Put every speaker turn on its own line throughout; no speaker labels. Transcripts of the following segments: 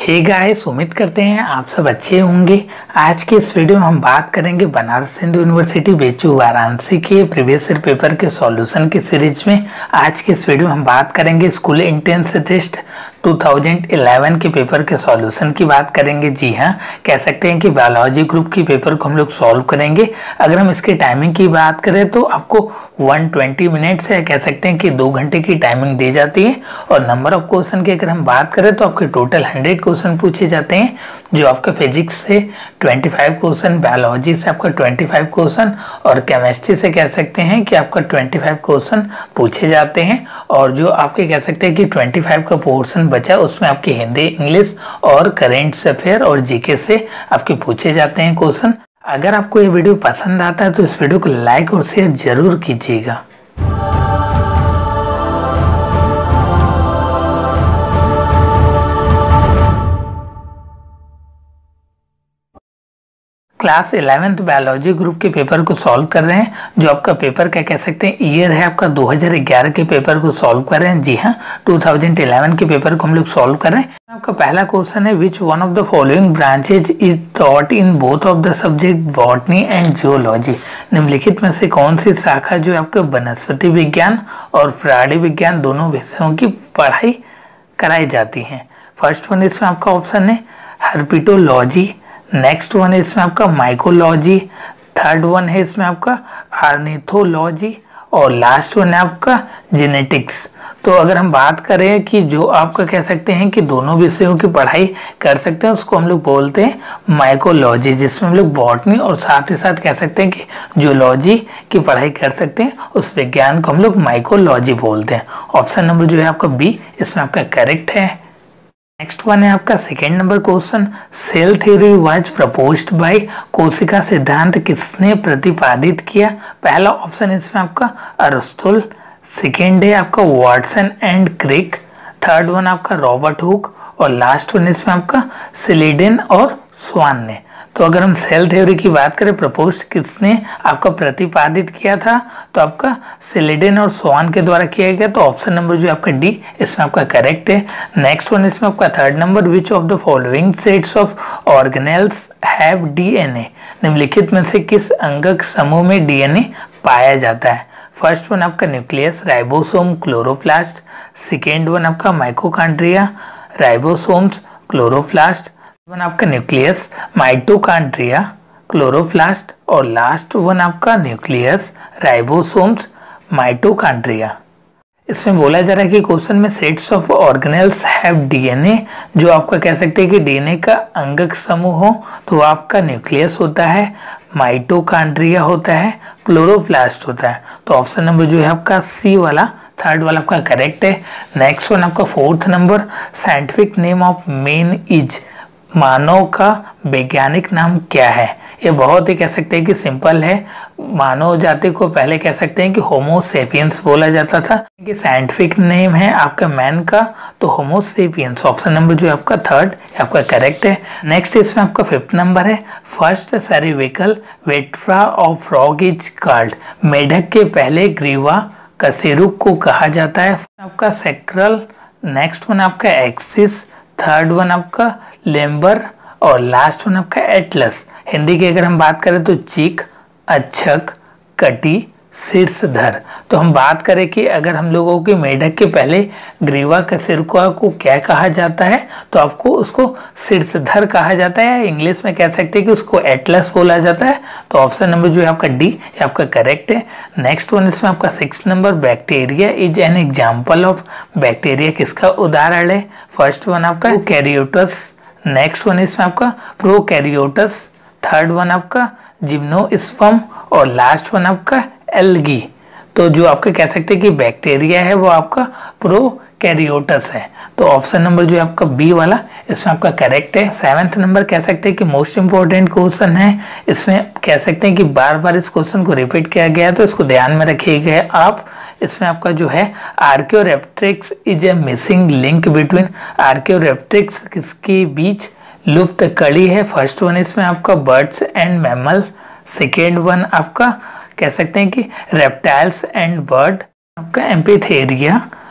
Hey guys, उम्मीद करते हैं आप सब अच्छे होंगे। आज के इस वीडियो में हम बात करेंगे बनारस हिंदू यूनिवर्सिटी बेचू वाराणसी के प्रीवियस ईयर पेपर के सॉल्यूशन की सीरीज में। आज के इस वीडियो में हम बात करेंगे स्कूल एंट्रेंस टेस्ट 2011 के पेपर के सॉल्यूशन की बात करेंगे। जी हाँ, कह सकते हैं कि बायोलॉजी ग्रुप की पेपर को हम लोग सॉल्व करेंगे। अगर हम इसके टाइमिंग की बात करें तो आपको 120 मिनट से कह सकते हैं कि 2 घंटे की टाइमिंग दी जाती है। और नंबर ऑफ क्वेश्चन की अगर हम बात करें तो आपके टोटल 100 क्वेश्चन पूछे जाते हैं, जो आपका फिजिक्स से 25 क्वेश्चन, बायोलॉजी से आपका 25 क्वेश्चन और केमिस्ट्री से कह सकते हैं कि आपका 25 क्वेश्चन पूछे जाते हैं। और जो आपके कह सकते हैं कि 25 का पोर्शन बचा उसमें आपकी हिंदी, इंग्लिश और करेंट अफेयर और जीके से आपके पूछे जाते हैं क्वेश्चन। अगर आपको ये वीडियो पसंद आता है तो इस वीडियो को लाइक और शेयर जरूर कीजिएगा। क्लास 11th बायोलॉजी ग्रुप के पेपर को सॉल्व कर रहे हैं। जो आपका पेपर क्या कह सकते हैं ईयर है आपका 2011 के पेपर को सॉल्व कर रहे हैं। जी हाँ, 2011 के पेपर को हम लोग सॉल्व कर रहे हैं। आपका पहला क्वेश्चन है, which one of the following branches is taught in both of the subject botany and geology. निम्नलिखित में से कौन सी शाखा जो आपके वनस्पति विज्ञान और प्राणी विज्ञान दोनों विषयों की पढ़ाई कराई जाती है। फर्स्ट वन इसमें आपका ऑप्शन है हर्पिटोलॉजी, नेक्स्ट वन है इसमें आपका माइकोलॉजी, थर्ड वन है इसमें आपका ऑर्निथोलॉजी और लास्ट वन है आपका जेनेटिक्स। तो अगर हम बात करें कि जो आपका कह सकते हैं कि दोनों विषयों की पढ़ाई कर सकते हैं उसको हम लोग बोलते हैं माइकोलॉजी, जिसमें हम लोग बॉटनी और साथ ही साथ कह सकते हैं कि जियोलॉजी की पढ़ाई कर सकते हैं। उस विज्ञान को हम लोग माइकोलॉजी बोलते हैं। ऑप्शन नंबर जो है आपका बी इसमें आपका करेक्ट है। नेक्स्ट वन है आपका second number question, cell theory was proposed by कोशिका सिद्धांत किसने प्रतिपादित किया। पहला ऑप्शन है इसमें आपका अरिस्टोटल, सेकेंड है आपका Watson and Crick, third one आपका रॉबर्ट हुक और लास्ट वन इसमें आपका स्लीडेन और स्वान ने। तो अगर हम सेल थ्योरी की बात करें, प्रपोज किसने आपका प्रतिपादित किया था, तो आपका स्लीडेन और स्वान के द्वारा किया गया। तो ऑप्शन नंबर जो आपका डी इसमें आपका करेक्ट है। नेक्स्ट वन इसमें आपका third number, which of the following sets of organelles have DNA. निम्नलिखित में से किस अंगक समूह में डीएनए पाया जाता है। फर्स्ट वन आपका nucleus, ribosome, chloroplast, second one आपका माइटोकॉन्ड्रिया, राइबोसोम्स, क्लोरोप्लास्ट, वन आपका न्यूक्लियस, माइटोकॉन्ड्रिया, क्लोरोप्लास्ट और लास्ट वन आपका न्यूक्लियस, राइबोसोम्स, माइटोकॉन्ड्रिया। इसमें बोला जा रहा है कि क्वेश्चन में sets of organelles have DNA, जो आपका कह सकते हैं कि डीएनए का अंगक समूह हो तो वो आपका न्यूक्लियस होता है, माइटोकॉन्ड्रिया होता है, क्लोरोप्लास्ट होता है। तो ऑप्शन नंबर जो है आपका सी वाला, थर्ड वाला आपका करेक्ट है। नेक्स्ट वन आपका fourth number, scientific name of man is. मानव का वैज्ञानिक नाम क्या है। ये बहुत ही कह सकते हैं कि सिंपल है। मानव जाति को पहले कह सकते हैं कि होमो सेपियंस बोला जाता था, कि साइंटिफिक नेम है आपका मैन का तो होमो सेपियंस। ऑप्शन नंबर जो है आपका थर्ड आपका करेक्ट है। नेक्स्ट इसमें आपका फिफ्थ नंबर है, first cervical vertebra of frog is called. मेढक के पहले ग्रीवा कशेरुक को कहा जाता है। आपका सेक्रल, नेक्स्ट वन आपका एक्सिस, थर्ड वन आपका लेम्बर और लास्ट वन आपका एटलस। हिंदी की अगर हम बात करें तो चीक, अच्छक, कटी, शीर्षधर। तो हम बात करें कि अगर हम लोगों की मेढक के पहले ग्रीवा कशेरुका को क्या कहा जाता है, तो आपको उसको शीर्षधर कहा जाता है। इंग्लिश में कह सकते हैं कि उसको एटलस बोला जाता है। तो ऑप्शन नंबर जो है आपका डी आपका करेक्ट है। नेक्स्ट वन इसमें आपका 6 number, bacteria is an example of. Bacteria किसका उदाहरण है। फर्स्ट वन आपका कैरियोटस, नेक्स्ट वन इसमें आपका प्रोकैरियोटस, थर्ड वन आपका जिम्नोस्पर्म और लास्ट वन आपका एल्गी। तो जो आपका कह सकते हैं कि बैक्टीरिया है वो आपका प्रोकैरियोटस है। तो ऑप्शन नंबर जो है आपका बी वाला इसमें आपका करेक्ट है। 7th नंबर कह सकते हैं कि मोस्ट इंपॉर्टेंट क्वेश्चन है। इसमें कह सकते हैं कि बार बार इस क्वेश्चन को रिपीट किया गया है तो इसको ध्यान में रखिएगा आप। इसमें आपका जो है archaeopteryx is a missing link between. Archaeopteryx किसके बीच लुप्त कड़ी है। फर्स्ट वन इसमें आपका birds and mammal, second one आपका कह सकते हैं कि रेप्टाइल्स एंड बर्ड, आपका एम्पिथेरिया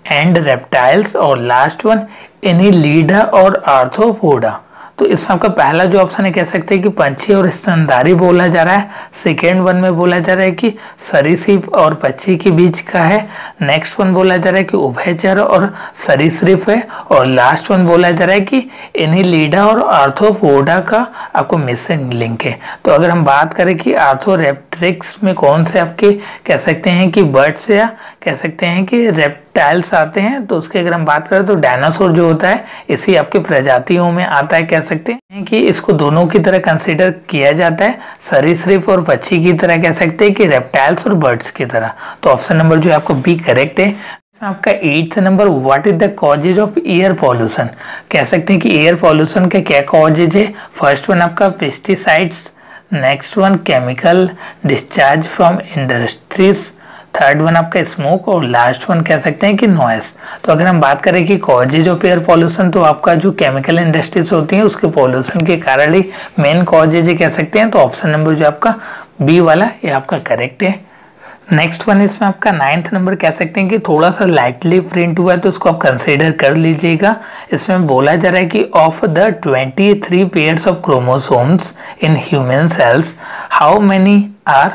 एंड रेप्टाइल्स, और लास्ट वन एनिलीडा और आर्थ्रोपोडा। तो इसमें आपका पहला जो ऑप्शन है कह सकते हैं कि पंछी और स्तनधारी बोला जा रहा है। सेकेंड वन में बोला जा रहा है कि सरीसृप और पक्षी के बीच का है। नेक्स्ट वन बोला जा रहा है कि उभयचर और सरीसृप है। और लास्ट वन बोला जा रहा है कि एनिलीडा और आर्थ्रोपोडा का आपको मिसिंग लिंक है। तो अगर हम बात करें कि आर्थ्रोरेप्टेरिक्स में कौन से आपके कह सकते हैं कि बर्ड्स या कह सकते हैं कि रेप्टाइल्स आते हैं, तो उसकी अगर हम बात करें तो डायनासोर जो होता है इसी आपके प्रजातियों में आता है। कह सकते हैं कि इसको दोनों की तरह कंसीडर किया जाता है, सरीसृप और पक्षी की तरह, कह सकते हैं कि रेप्टाइल्स और बर्ड्स की तरह। तो ऑप्शन नंबर जो है आपको बी करेक्ट है। आपका 8th number, what is the causes of air pollution. कह सकते हैं कि एयर पॉल्यूशन के क्या कॉजेज है। फर्स्ट वन आपका pesticides, next one chemical discharge from industries, third one आपका स्मोक, और लास्ट वन कह सकते हैं कि नॉइस। तो अगर हम बात करें कि कॉजेज ऑफ एयर पॉल्यूशन, तो आपका जो केमिकल इंडस्ट्रीज होती हैं उसके पॉल्यूशन के कारण ही मेन कॉजेज कह सकते हैं। तो ऑप्शन नंबर जो आपका बी वाला ये आपका करेक्ट है। नेक्स्ट वन इसमें आपका 9th नंबर कह सकते हैं कि थोड़ा सा लाइटली प्रिंट हुआ है, तो उसको आप कंसीडर कर लीजिएगा। इसमें बोला जा रहा है कि of the 23 pairs of chromosomes in human cells, how many are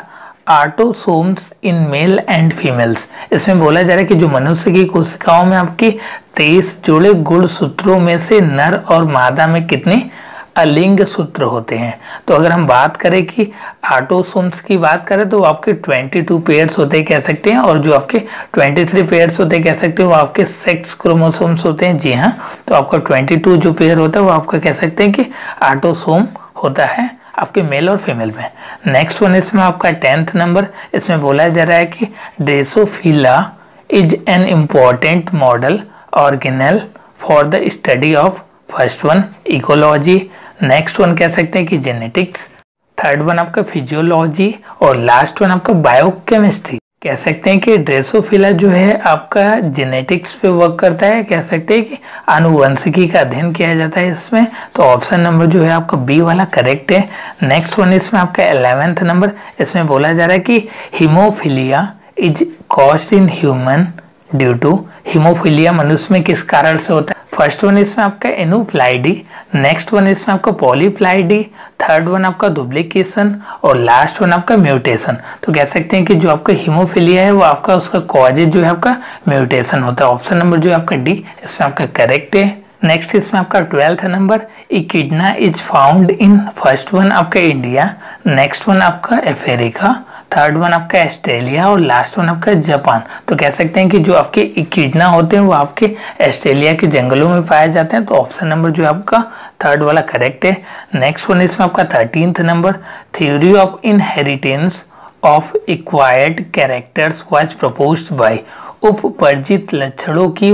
autosomes in male and females. इसमें बोला जा रहा है कि जो मनुष्य की कोशिकाओं में आपकी 23 जोड़े गुणसूत्रों में से नर और मादा में कितने अलिंग सूत्र होते हैं। तो अगर हम बात करें कि ऑटोसोम्स की बात करें तो आपके 22 पेयर्स होते हैं कह सकते हैं, और जो आपके 23 पेयर्स होते हैं कह सकते हैं वो आपके सेक्स क्रोमोसोम्स होते हैं। जी हाँ, तो आपका 22 जो पेयर होता है वो आपका कह सकते हैं कि ऑटोसोम होता है आपके मेल और फीमेल में। नेक्स्ट वन इसमें आपका 10th नंबर, इसमें बोला जा रहा है कि drosophila is an important model organelle for the study of, first one ecology, next one कह सकते हैं कि जेनेटिक्स, थर्ड वन आपका फिजियोलॉजी, और लास्ट वन आपका बायोकेमिस्ट्री। कह सकते हैं कि ड्रोसोफिला जो है आपका जेनेटिक्स पे वर्क करता है, कह सकते हैं कि आनुवंशिकी का अध्ययन किया जाता है इसमें। तो ऑप्शन नंबर जो है आपका बी वाला करेक्ट है। नेक्स्ट वन इसमें आपका 11th नंबर, इसमें बोला जा रहा है कि haemophilia is caused in human due to, haemophilia मनुष्य में किस कारण से होता है। फर्स्ट वन इसमें आपका एनोफ्लाइडी, नेक्स्ट वन इसमें आपका पॉलीप्लाइडी, थर्ड वन आपका डुप्लीकेशन, और लास्ट वन आपका म्यूटेशन। तो कह सकते हैं कि जो आपका हीमोफिलिया है वो आपका उसका कॉजेज जो है आपका म्यूटेशन होता है। ऑप्शन नंबर जो है आपका डी इसमें आपका करेक्ट है। नेक्स्ट इसमें आपका 12th number, echidna is found in, first one आपका इंडिया, नेक्स्ट वन आपका अफ्रीका, थर्ड वन आपका ऑस्ट्रेलिया, और लास्ट वन आपका जापान। तो कह सकते हैं कि जो आपके इकिडना होते हैं वो आपके ऑस्ट्रेलिया के जंगलों में पाए जाते हैं। तो ऑप्शन नंबर जो है आपका थर्ड वाला करेक्ट है। नेक्स्ट वन इसमें आपका 13th number, theory of inheritance of acquired characters was proposed by, उपपर्जित लक्षणों की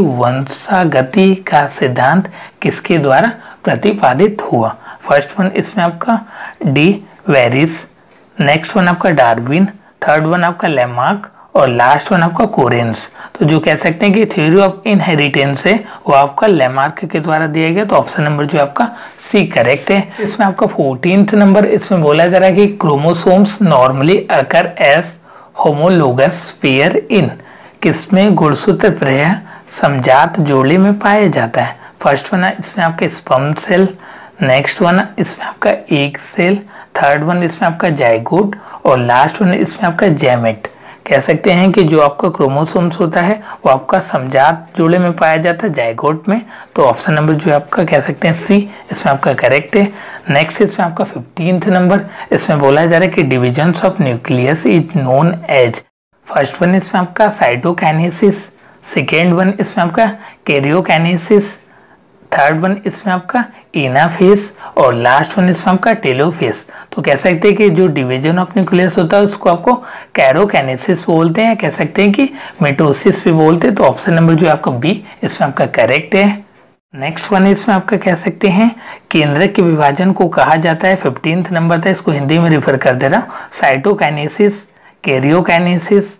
वंशागति का सिद्धांत किसके द्वारा प्रतिपादित हुआ। फर्स्ट वन इसमें आपका डी वेरिस, नेक्स्ट वन आपका डार्विन, थर्ड वन आपका लेमार्क, और लास्ट वन आपका कोरेंस। तो जो कह सकते हैं कि थ्योरी ऑफ इनहेरिटेंस है वो आपका लेमार्क के द्वारा दिया गया। तो ऑप्शन नंबर जो आपका सी करेक्ट है। इसमें आपका 14th नंबर, इसमें बोला जा रहा है कि chromosomes normally occur as homologous pair in, किसमें गुणसूत्र प्राय समजात जोड़े में पाया जाता है। फर्स्ट वन इसमें आपका स्पर्म सेल, नेक्स्ट वन इसमें आपका एग सेल, थर्ड वन इसमें आपका जाइगोट, और लास्ट वन इसमें आपका जैमेट। कह सकते हैं कि जो आपका क्रोमोसोम्स होता है वो आपका समजात जोड़े में पाया जाता है जाइगोट में। तो ऑप्शन नंबर जो है आपका कह सकते हैं सी इसमें आपका करेक्ट है। नेक्स्ट इसमें आपका 15th नंबर, इसमें बोला जा रहा है कि divisions of nucleus is known as, first one इसमें आपका साइटोकाइनेसिस, सेकेंड वन इसमें आपका कैरियोकाइनेसिस, थर्ड वन इसमें आपका एनाफेस, और लास्ट वन इसमें आपका टेलोफेस। तो कह सकते हैं कि जो डिवीजन ऑफ न्यूक्लियस होता है उसको आपको कैरोकाइनेसिस बोलते हैं, कह सकते हैं कि मिटोसिस भी बोलते हैं। तो ऑप्शन नंबर जो आपका बी इसमें आपका करेक्ट है। नेक्स्ट वन इसमें आपका कह सकते हैं केंद्रक के विभाजन को कहा जाता है, 15th नंबर था, इसको हिंदी में रिफर कर दे रहा हूँ। साइटोकाइनेसिस, कैरियोकाइनेसिस,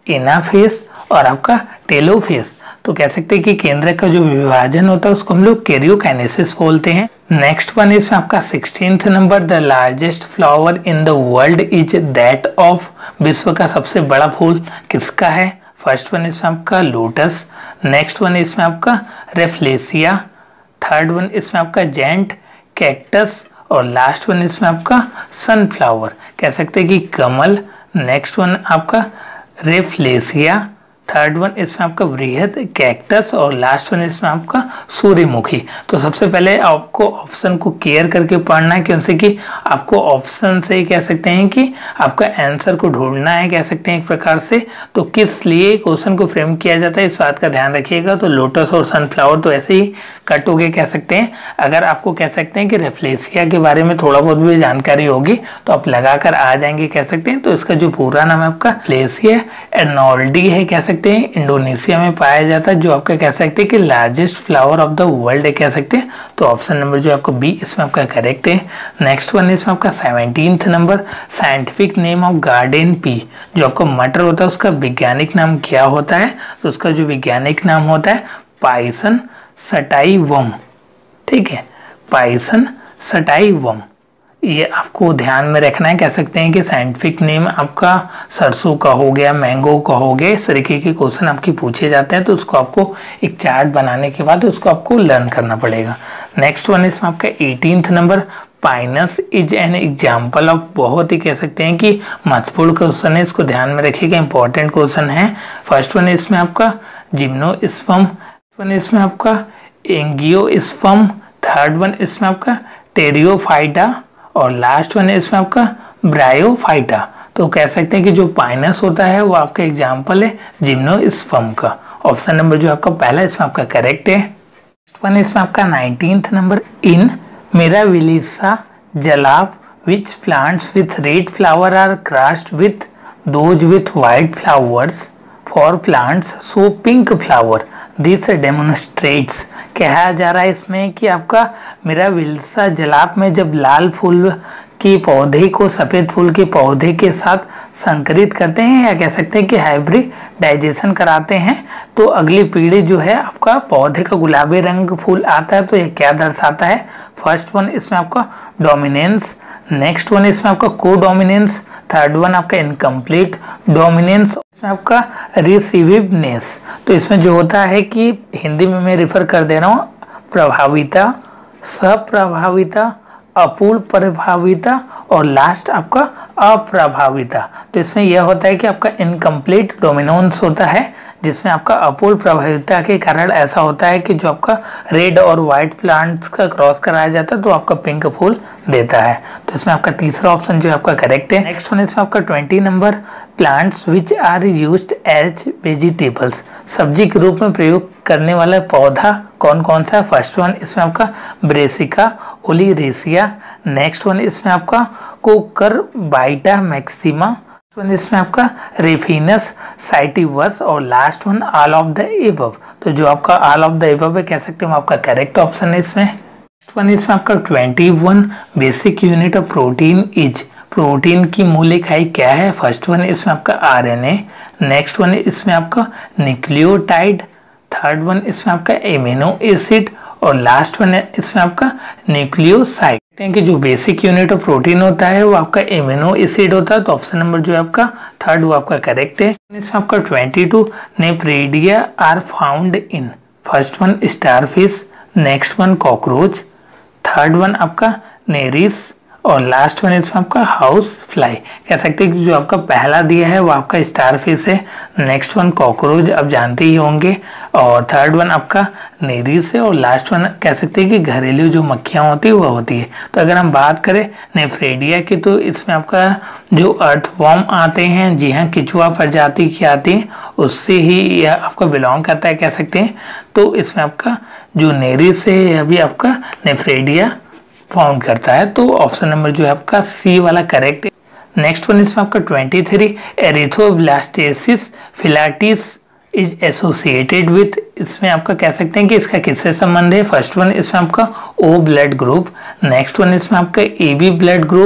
एनाफेस और आपका टेलोफेस। तो कह सकते हैं कि केंद्रक का जो विभाजन होता है उसको हम लोग कैरियोकाइनेसिस बोलते हैं। नेक्स्ट वन इसमें आपका 16th number, the largest flower in the world is that of, विश्व का सबसे बड़ा फूल किसका है। फर्स्ट वन इसमें आपका लोटस, नेक्स्ट वन इसमें आपका रेफ्लेसिया, थर्ड वन इसमें आपका जेंट, कैक्टस और लास्ट वन इसमें आपका सनफ्लावर, कह सकते हैं कि कमल। नेक्स्ट वन आपका रेफ्लेसिया, थर्ड वन इसमें आपका वृहद कैक्टस और लास्ट वन इसमें आपका सूर्यमुखी। तो सबसे पहले आपको ऑप्शन को केयर करके पढ़ना है, क्योंकि कि आपको ऑप्शन से कह सकते हैं कि आपका आंसर को ढूंढना है, कह सकते हैं एक प्रकार से। तो किस लिए क्वेश्चन को फ्रेम किया जाता है इस बात का ध्यान रखिएगा। तो लोटस और सनफ्लावर तो ऐसे ही कट हो गए कह सकते हैं। अगर आपको कह सकते हैं कि रेफ्लेसिया के बारे में थोड़ा बहुत भी जानकारी होगी तो आप लगाकर आ जाएंगे कह सकते हैं। तो इसका जो पूरा नाम है आपका रेफ्लेसिया एर्नोल्डी है, कह सकते हैं इंडोनेशिया में पाया जाता है, जो आपका कह सकते हैं कि largest flower of the world है, कह सकते हैं। तो ऑप्शन नंबर जो आपका बी इसमें आपका करेक्ट है। नेक्स्ट वन इसमें आपका 17th number, scientific name of garden pea, जो आपका मटर होता है उसका वैज्ञानिक नाम क्या होता है? तो उसका जो वैज्ञानिक नाम होता है पाइसन सटाइवम, ठीक है, पाइसन सटाइवम। ये आपको ध्यान में रखना है, कह सकते हैं कि साइंटिफिक नेम आपका सरसों का हो गया, मैंगो का हो गया, इस तरीके के क्वेश्चन आपके पूछे जाते हैं। तो उसको आपको एक चार्ट बनाने के बाद उसको आपको लर्न करना पड़ेगा। नेक्स्ट वन इसमें आपका 18th number, pinus is an example of, बहुत ही कह सकते हैं कि महत्वपूर्ण क्वेश्चन है, इसको ध्यान में रखिएगा, इंपॉर्टेंट क्वेश्चन है। फर्स्ट वन इसमें आपका जिम्नोस्पर्म, वन इसमें आपका एंजियोस्पर्म, थर्ड वन इसमें आपका टेरियोफाइटा और लास्ट वन इसमें आपका ब्रायोफाइटा। तो कह सकते हैं कि जो पाइनस होता है वो आपका एग्जाम्पल है जिम्नोस्पर्म का। ऑप्शन नंबर जो आपका पहला इसमें आपका करेक्ट है। नेक्स्ट वन इसमें आपका 19th number, in mirabilis jalapa which plants with red flower are crossed with those with white flowers for plants so pink flower this demonstrates. कहा जा रहा है इसमें कि आपका मिराविलिसा जलाप में जब लाल फूल के पौधे को सफ़ेद फूल के पौधे के साथ संकरित करते हैं, या कह सकते हैं कि हाइब्रिडाइजेशन कराते हैं, तो अगली पीढ़ी जो है आपका पौधे का गुलाबी रंग फूल आता है। तो ये क्या दर्शाता है? फर्स्ट वन इसमें आपका डोमिनेंस, नेक्स्ट वन इसमें आपका को डोमिनेंस, थर्ड वन आपका इनकम्प्लीट डोमिनेंस, इसमें आपका रिसीविवनेस। तो इसमें जो होता है कि हिंदी में मैं रिफर कर दे रहा हूँ, प्रभाविता, सप्रभाविता, अपूर्ण प्रभाविता और लास्ट आपका अप्रभाविता। तो इसमें यह होता है कि आपका इनकम्प्लीट डोमिनेंस होता है, जिसमें आपका अपूर्ण प्रभाविता के कारण ऐसा होता है कि जो आपका रेड और वाइट प्लांट्स का क्रॉस कराया जाता है तो आपका पिंक फूल देता है। तो इसमें आपका तीसरा ऑप्शन जो आपका करेक्ट है। नेक्स्ट वन इसमें आपका 20 number, plants which are used as vegetables, सब्जी के रूप में प्रयोग करने वाला पौधा कौन कौन सा है? फर्स्ट वन इसमें आपका ब्रेसिका ओलिरेसिया, नेक्स्ट वन इसमें आपका कोकरबाइटा मैक्सिमा, वन इसमें आपका रेफिनस साइटिवस और last one all of the above. तो जो आपका ऑल ऑफ द एबव है, कह सकते हैं आपका करेक्ट ऑप्शन है इसमें। नेक्स्ट वन इसमें आपका 21, basic unit of protein is, protein की मूल इकाई क्या है? फर्स्ट वन इसमें आपका आरएनए, नेक्स्ट वन इसमें आपका न्यूक्लियोटाइड, थर्ड वन इसमें आपका एमिनो एसिड और लास्ट वन है इसमें आपका न्यूक्लियोसाइड। कि जो बेसिक यूनिट ऑफ प्रोटीन होता है वो आपका एमिनो एसिड होता है। तो ऑप्शन नंबर जो है आपका थर्ड वो आपका करेक्ट है। इसमें आपका 22, nephridia are found in, first one starfish, next one cockroach, third one आपका नेरिस और लास्ट वन इसमें आपका हाउस फ्लाई। कह सकते हैं कि जो आपका पहला दिया है वो आपका स्टारफिश है, नेक्स्ट वन कॉकरोच आप जानते ही होंगे, और थर्ड वन आपका नेरिस है और लास्ट वन कह सकते हैं कि घरेलू जो मक्खियाँ होती है वह होती है। तो अगर हम बात करें नेफ्रेडिया की तो इसमें आपका जो अर्थवॉर्म आते हैं, जी हाँ, केंचुआ प्रजाति की आती है, उससे ही यह आपका बिलोंग करता है कह सकते हैं। तो इसमें आपका जो नेरिस है यह भी आपका नेफ्रेडिया फाउंड करता है। तो ऑप्शन नंबर जो है आपका सी वाला करेक्ट है। नेक्स्ट वन इसमें आपका 23, erythroblastosis fetalis is associated with, इसमें आपका कह सकते हैं कि इसका किससे संबंध है? फर्स्ट वन इसमें आपका O blood group, next one इसमें आपका A B blood group,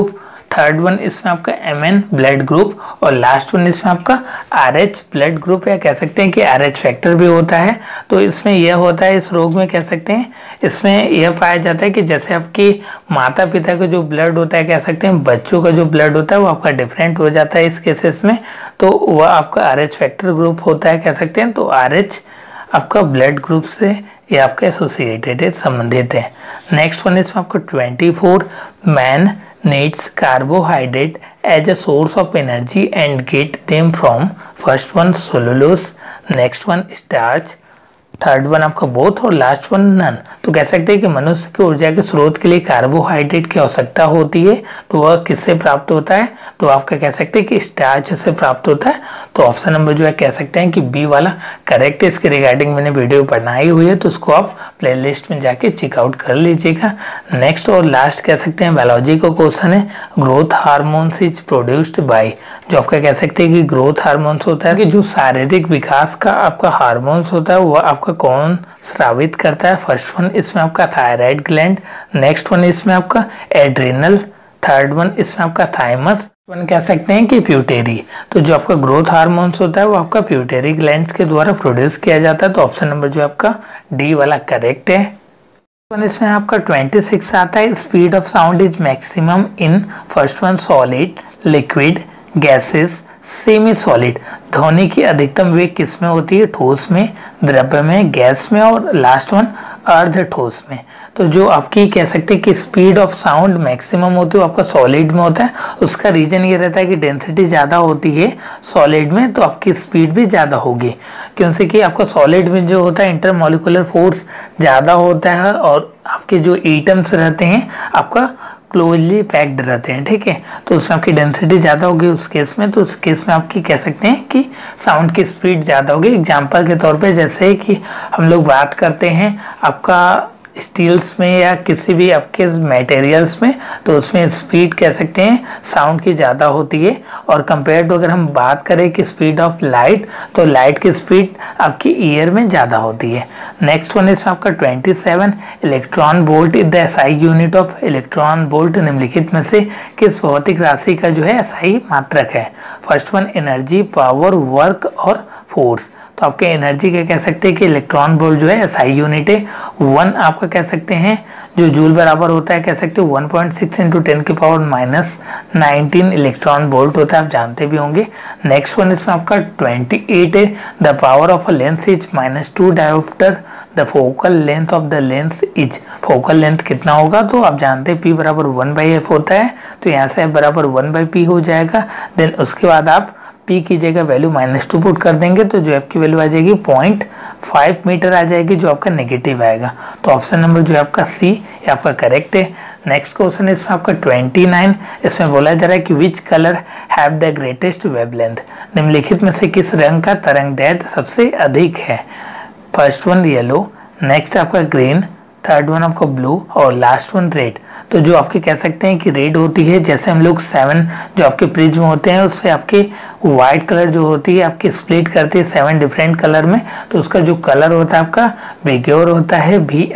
third one इसमें आपका Mn ब्लड ग्रुप और लास्ट वन इसमें आपका RH ब्लड ग्रुप, या कह सकते हैं कि RH फैक्टर भी होता है। तो इसमें यह होता है, इस रोग में कह सकते हैं इसमें यह पाया जाता है कि जैसे आपकी माता पिता का जो ब्लड होता है, कह सकते हैं बच्चों का जो ब्लड होता है वो आपका डिफरेंट हो जाता है इस केसेस में, तो वह आपका RH फैक्टर ग्रुप होता है, कह सकते हैं। तो RH आपका ब्लड ग्रुप से ये आपका एसोसिएटेड है, संबंधित है। नेक्स्ट वन इसमें आपको 24 man needs carbohydrate as a source of energy and get them from first one cellulose, next one starch, third one आपका बोथ और लास्ट वन नन। तो कह सकते हैं कि मनुष्य की ऊर्जा के स्रोत के लिए कार्बोहाइड्रेट की आवश्यकता होती है, तो वह किससे प्राप्त होता है, तो आपका कह सकते हैं कि स्टार्च से प्राप्त होता है। तो ऑप्शन नंबर जो है कह सकते हैं कि बी वाला करेक्ट है। इसके रिगार्डिंग मैंने वीडियो बनाई हुई है, तो उसको आप प्लेलिस्ट में जाके चेकआउट कर लीजिएगा। नेक्स्ट और लास्ट कह सकते हैं बायोलॉजी का क्वेश्चन है, growth hormones is produced by, जो आपका कह सकते हैं कि ग्रोथ हार्मोन्स होता है कि जो शारीरिक विकास का आपका हार्मोन्स होता है वह आपका कौन स्रावित करता है। फर्स्ट वन इसमें आपका थायराइड ग्लैंड, नेक्स्ट वन इसमें आपका एड्रिनल, थर्ड वन इसमें आपका थाइमस, वन कह सकते हैं कि प्यूटेरी। तो जो आपका ग्रोथ हार्मोन्स होता है वो आपका प्यूटेरी ग्लैंड्स के द्वारा प्रोड्यूस किया जाता है। तो ऑप्शन नंबर जो आपका डी वाला करेक्ट है। इसमें आपका 26 आता है, speed of sound is maximum in first one solid, liquid, gases, semi solid. ध्वनि की अधिकतम वेग किस में होती है, ठोस में, द्रव्य में, गैस में और लास्ट वन अर्ध ठोस में। तो जो आपकी कह सकते हैं कि स्पीड ऑफ साउंड मैक्सिमम होती है वो आपका सॉलिड में होता है। उसका रीजन ये रहता है कि डेंसिटी ज़्यादा होती है सॉलिड में, तो आपकी स्पीड भी ज़्यादा होगी, क्योंकि कि आपका सॉलिड में जो होता है इंटरमॉलिक्यूलर फोर्स ज़्यादा होता है और आपके जो एटम्स रहते हैं आपका क्लोजली पैक्ड रहते हैं, ठीक है। तो उसमें आपकी डेंसिटी ज़्यादा होगी उस केस में, तो उस केस में आपकी कह सकते हैं कि साउंड की स्पीड ज़्यादा होगी। एग्जांपल के तौर पे जैसे कि हम लोग बात करते हैं आपका स्टील्स में या किसी भी आपके मटेरियल्स में, तो उसमें स्पीड कह सकते हैं साउंड की ज़्यादा होती है। और कंपेयर टू अगर हम बात करें कि स्पीड ऑफ लाइट, तो लाइट की स्पीड आपकी ईयर में ज़्यादा होती है। नेक्स्ट वन इसमें आपका 27 electron volt is the SI unit of electron volt निम्नलिखित में से किस भौतिक राशि का जो है एसआई मात्रक है। First one energy, power, work और फोर्स। तो आपके एनर्जी के कह सकते हैं कि इलेक्ट्रॉन वोल्ट जो है एसआई यूनिट है। वन आपका कह सकते हैं जो जूल बराबर होता है, कह सकते हैं 1.6 इंटू 10 की पावर -19 इलेक्ट्रॉन वोल्ट होता है, आप जानते भी होंगे। नेक्स्ट वन इसमें आपका 28 है, the power of a lens is -2 dioptre, the focal length of the lens is, focal length कितना होगा, तो आप जानते हैं P बराबर 1/f होता है, तो यहाँ से F बराबर 1/P हो जाएगा। देन उसके बाद आप P की जगह वैल्यू -2 पुट कर देंगे, तो जो F की वैल्यू आ जाएगी 0.5 मीटर आ जाएगी, जो आपका नेगेटिव आएगा। तो ऑप्शन नंबर जो है आपका C ये आपका करेक्ट है। नेक्स्ट क्वेश्चन है इसमें आपका 29, इसमें बोला जा रहा है कि which colour have the greatest wavelength, निम्नलिखित में से किस रंग का तरंगदैर्घ्य सबसे अधिक है। फर्स्ट वन येलो, नेक्स्ट आपका ग्रीन, थर्ड वन आपका ब्लू और लास्ट वन रेड। तो जो आपके कह सकते हैं कि रेड होती है, जैसे हम लोग 7 जो आपके प्रिज्म होते हैं उससे आपके वाइट कलर जो होती है आपकी स्प्लिट करती है 7 डिफरेंट कलर में, तो उसका जो कलर होता है आपका विग्योर होता है,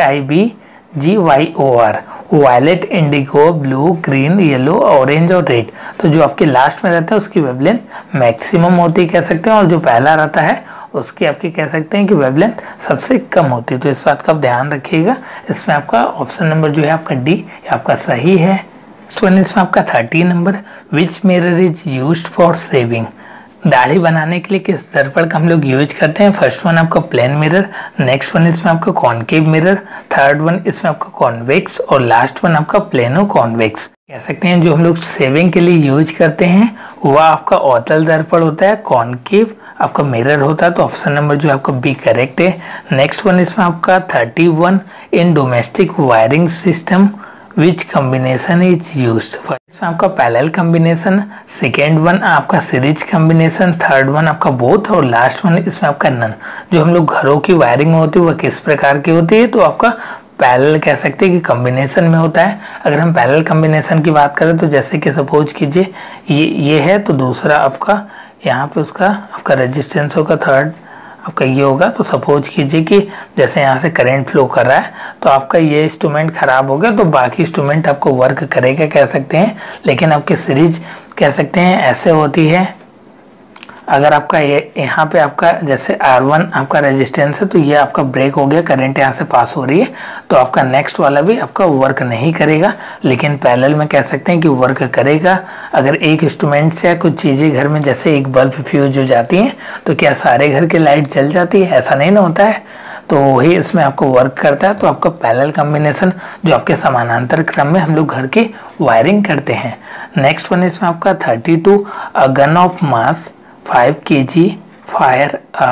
VIBGYOR, violet, indigo, blue, green, yellow, orange और रेड। तो जो आपके लास्ट में रहता है उसकी वेवलेंथ मैक्सिमम होती है कह सकते हैं, और जो पहला रहता है उसकी आपकी कह सकते हैं कि वेवलेंथ सबसे कम होती है। तो इस बात का आप ध्यान रखिएगा। इसमें आपका ऑप्शन नंबर जो है आपका डी आपका सही है। इसमें आपका 30 number, which mirror is used for shaving, दाढ़ी बनाने के लिए किस दर्पण का हम लोग यूज करते हैं। फर्स्ट वन आपका प्लेन मिरर, नेक्स्ट वन इसमें आपका कॉनकेव मिरर, थर्ड वन इसमें आपका कॉन्वेक्स और लास्ट वन आपका प्लेनो कॉन्वेक्स। कह सकते हैं जो हम लोग शेविंग के लिए यूज करते हैं वह आपका अवतल दर्पण होता है, कॉनकेव आपका मिरर होता है। तो ऑप्शन नंबर जो है आपका बी करेक्ट है। नेक्स्ट वन इसमें आपका 31 in domestic wiring system which combination is used. इसमें आपका पैरेलल कम्बिनेशन, सेकेंड वन आपका सीरीज कम्बिनेशन, थर्ड वन आपका बोथ और लास्ट वन इसमें आपका नन। जो हम लोग घरों की वायरिंग में होती है वह किस प्रकार की होती है, तो आपका पैरेलल कह सकते हैं कि कम्बिनेशन में होता है। अगर हम पैरेलल कम्बिनेशन की बात करें तो जैसे कि सपोज कीजिए ये है, तो दूसरा आपका यहाँ पे उसका आपका रेजिस्टेंस होगा, थर्ड आपका ये होगा। तो सपोज कीजिए कि जैसे यहाँ से करंट फ्लो कर रहा है तो आपका ये इंस्ट्रूमेंट ख़राब हो गया तो बाकी इंस्ट्रूमेंट आपको वर्क करेगा कह सकते हैं, लेकिन आपकी सीरीज कह सकते हैं ऐसे होती है। अगर आपका ये यहाँ पे आपका जैसे R1 आपका रेजिस्टेंस है तो ये आपका ब्रेक हो गया, करंट यहाँ से पास हो रही है तो आपका नेक्स्ट वाला भी आपका वर्क नहीं करेगा, लेकिन पैरेलल में कह सकते हैं कि वर्क करेगा। अगर एक इंस्ट्रूमेंट से या कुछ चीज़ें घर में जैसे एक बल्ब फ्यूज हो जाती हैं तो क्या सारे घर की लाइट जल जाती है? ऐसा नहीं ना होता है। तो वही इसमें आपको वर्क करता है। तो आपका पैरेलल कॉम्बिनेशन जो आपके समानांतर क्रम में हम लोग घर की वायरिंग करते हैं। नेक्स्ट वन इसमें आपका 32 a gun of mass 5 kg fire a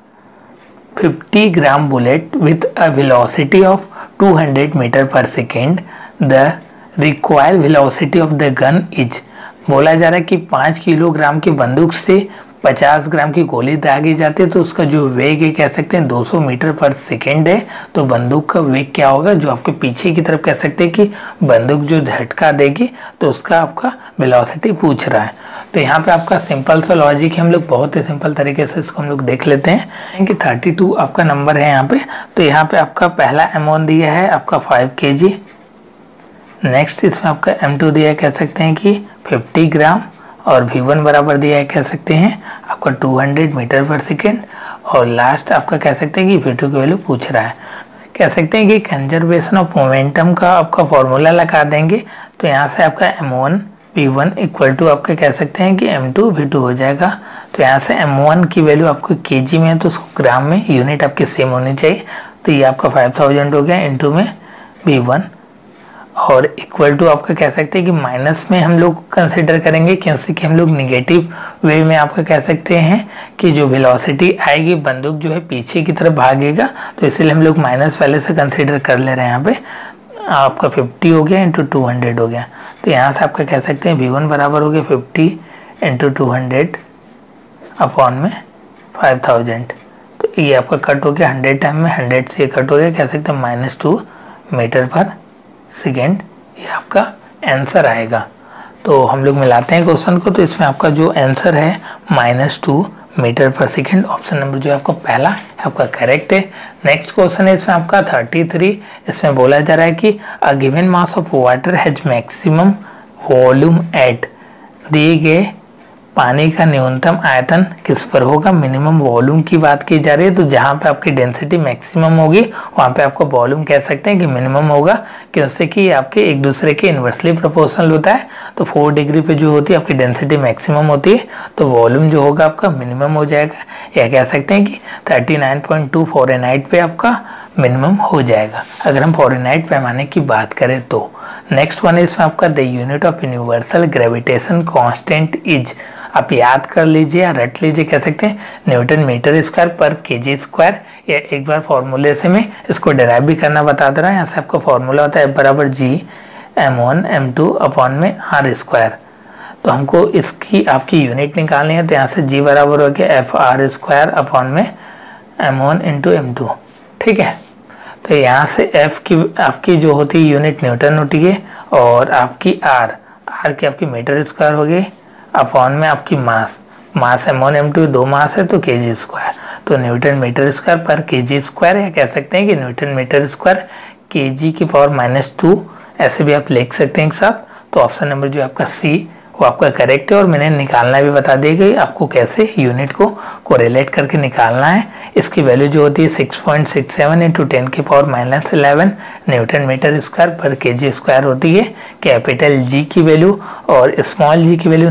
50 gram bullet with a velocity of 200 meter per second. The required velocity of the gun is, बोला जा रहा है कि 5 किलोग्राम की बंदूक से 50 ग्राम की गोली दागी जाती है तो उसका जो वेग है कह सकते हैं 200 मीटर पर सेकेंड है। तो बंदूक का वेग क्या होगा? जो आपके पीछे की तरफ कह सकते हैं कि बंदूक जो झटका देगी तो उसका आपका वेलोसिटी पूछ रहा है। तो यहाँ पे आपका सिंपल सा लॉजिक है, हम लोग बहुत ही सिंपल तरीके से इसको हम लोग देख लेते हैं कि 32 आपका नंबर है यहाँ पे। तो यहाँ पे आपका पहला M1 दिया है आपका 5 kg। नेक्स्ट इसमें आपका M2 दिया है कह सकते हैं कि 50 ग्राम और V1 बराबर दिया है कह सकते हैं आपका 200 मीटर पर सेकेंड। और लास्ट आपका कह सकते हैं कि V2 की वैल्यू पूछ रहा है। कह सकते हैं कि कंजर्वेशन ऑफ मोमेंटम का आपका फॉर्मूला लगा देंगे। तो यहाँ से आपका M1 V1 इक्वल टू आपका कह सकते हैं कि M2 V2 हो जाएगा। तो यहाँ से M1 की वैल्यू आपको kg में है तो उसको ग्राम में यूनिट आपकी सेम होनी चाहिए। तो ये आपका 5000 हो गया इनटू में V1 और इक्वल टू आपका कह सकते हैं कि माइनस में हम लोग कंसिडर करेंगे क्योंकि कि हम लोग निगेटिव वे में आपका कह सकते हैं कि जो वेलोसिटी आएगी बंदूक जो है पीछे की तरफ भागेगा, तो इसलिए हम लोग माइनस पहले से कंसिडर कर ले रहे हैं। यहाँ पे आपका 50 हो गया इंटू 200 हो गया। तो यहाँ से आपका कह सकते हैं V1 बराबर हो गया 50 इंटू 200 अपॉन में 5000। तो ये आपका कट हो गया 100 टाइम में, 100 से कट हो गया कह सकते हैं -2 मीटर पर सेकेंड। ये आपका आंसर आएगा। तो हम लोग मिलाते हैं क्वेश्चन को। तो इसमें आपका जो आंसर है -2 metre per second, option number जो है आपका पहला है आपका करेक्ट है। नेक्स्ट क्वेश्चन है इसमें आपका 33। इसमें बोला जा रहा है कि a given mass of water has maximum volume at, दिए गए पानी का न्यूनतम आयतन किस पर होगा? मिनिमम वॉल्यूम की बात की जा रही है। तो जहाँ पे आपकी डेंसिटी मैक्सिमम होगी वहाँ पे आपका वॉल्यूम कह सकते हैं कि मिनिमम होगा, क्योंकि कि आपके एक दूसरे के इन्वर्सली प्रोपोर्शनल होता है। तो 4 डिग्री पे जो होती है आपकी डेंसिटी मैक्सिमम होती है तो वॉल्यूम जो होगा आपका मिनिमम हो जाएगा, या कह सकते हैं कि 39.2 फ़ारेनहाइट पे आपका मिनिमम हो जाएगा अगर हम फ़ारेनहाइट पैमाने की बात करें तो। नेक्स्ट वन है इसमें आपका the unit of universal gravitation constant is, आप याद कर लीजिए या रट लीजिए कह सकते हैं newton metre square per kg square. या एक बार फॉर्मूले से मैं इसको डिराइव भी करना बता दे रहा है। यहाँ से आपका फॉर्मूला होता है F बराबर G m1 m2 अपॉन में R स्क्वायर। तो हमको इसकी आपकी यूनिट निकालनी है। तो यहाँ से G बराबर हो गया FR स्क्वायर अपॉन में m1 इंटू m2। ठीक है। तो यहाँ से F की आपकी जो होती है यूनिट न्यूटन होती है और आपकी R की आपकी मीटर स्क्वायर हो गई अपॉन में आपकी मास m1 m2 दो मास है तो केजी स्क्वायर। तो newton metre square per kg square, या कह सकते हैं कि न्यूटन मीटर स्क्वायर केजी की पावर -2 ऐसे भी आप लिख सकते हैं एक साथ। तो ऑप्शन नंबर जो आपका C वो आपका करेक्ट है। और मैंने निकालना भी बता दी गई आपको कैसे यूनिट को कोरिलेट करके निकालना है। इसकी वैल्यू जो होती है 6.67 इंटू 10 की power -11 newton metre square per kg square होती है। कैपिटल G की वैल्यू और स्मॉल g की value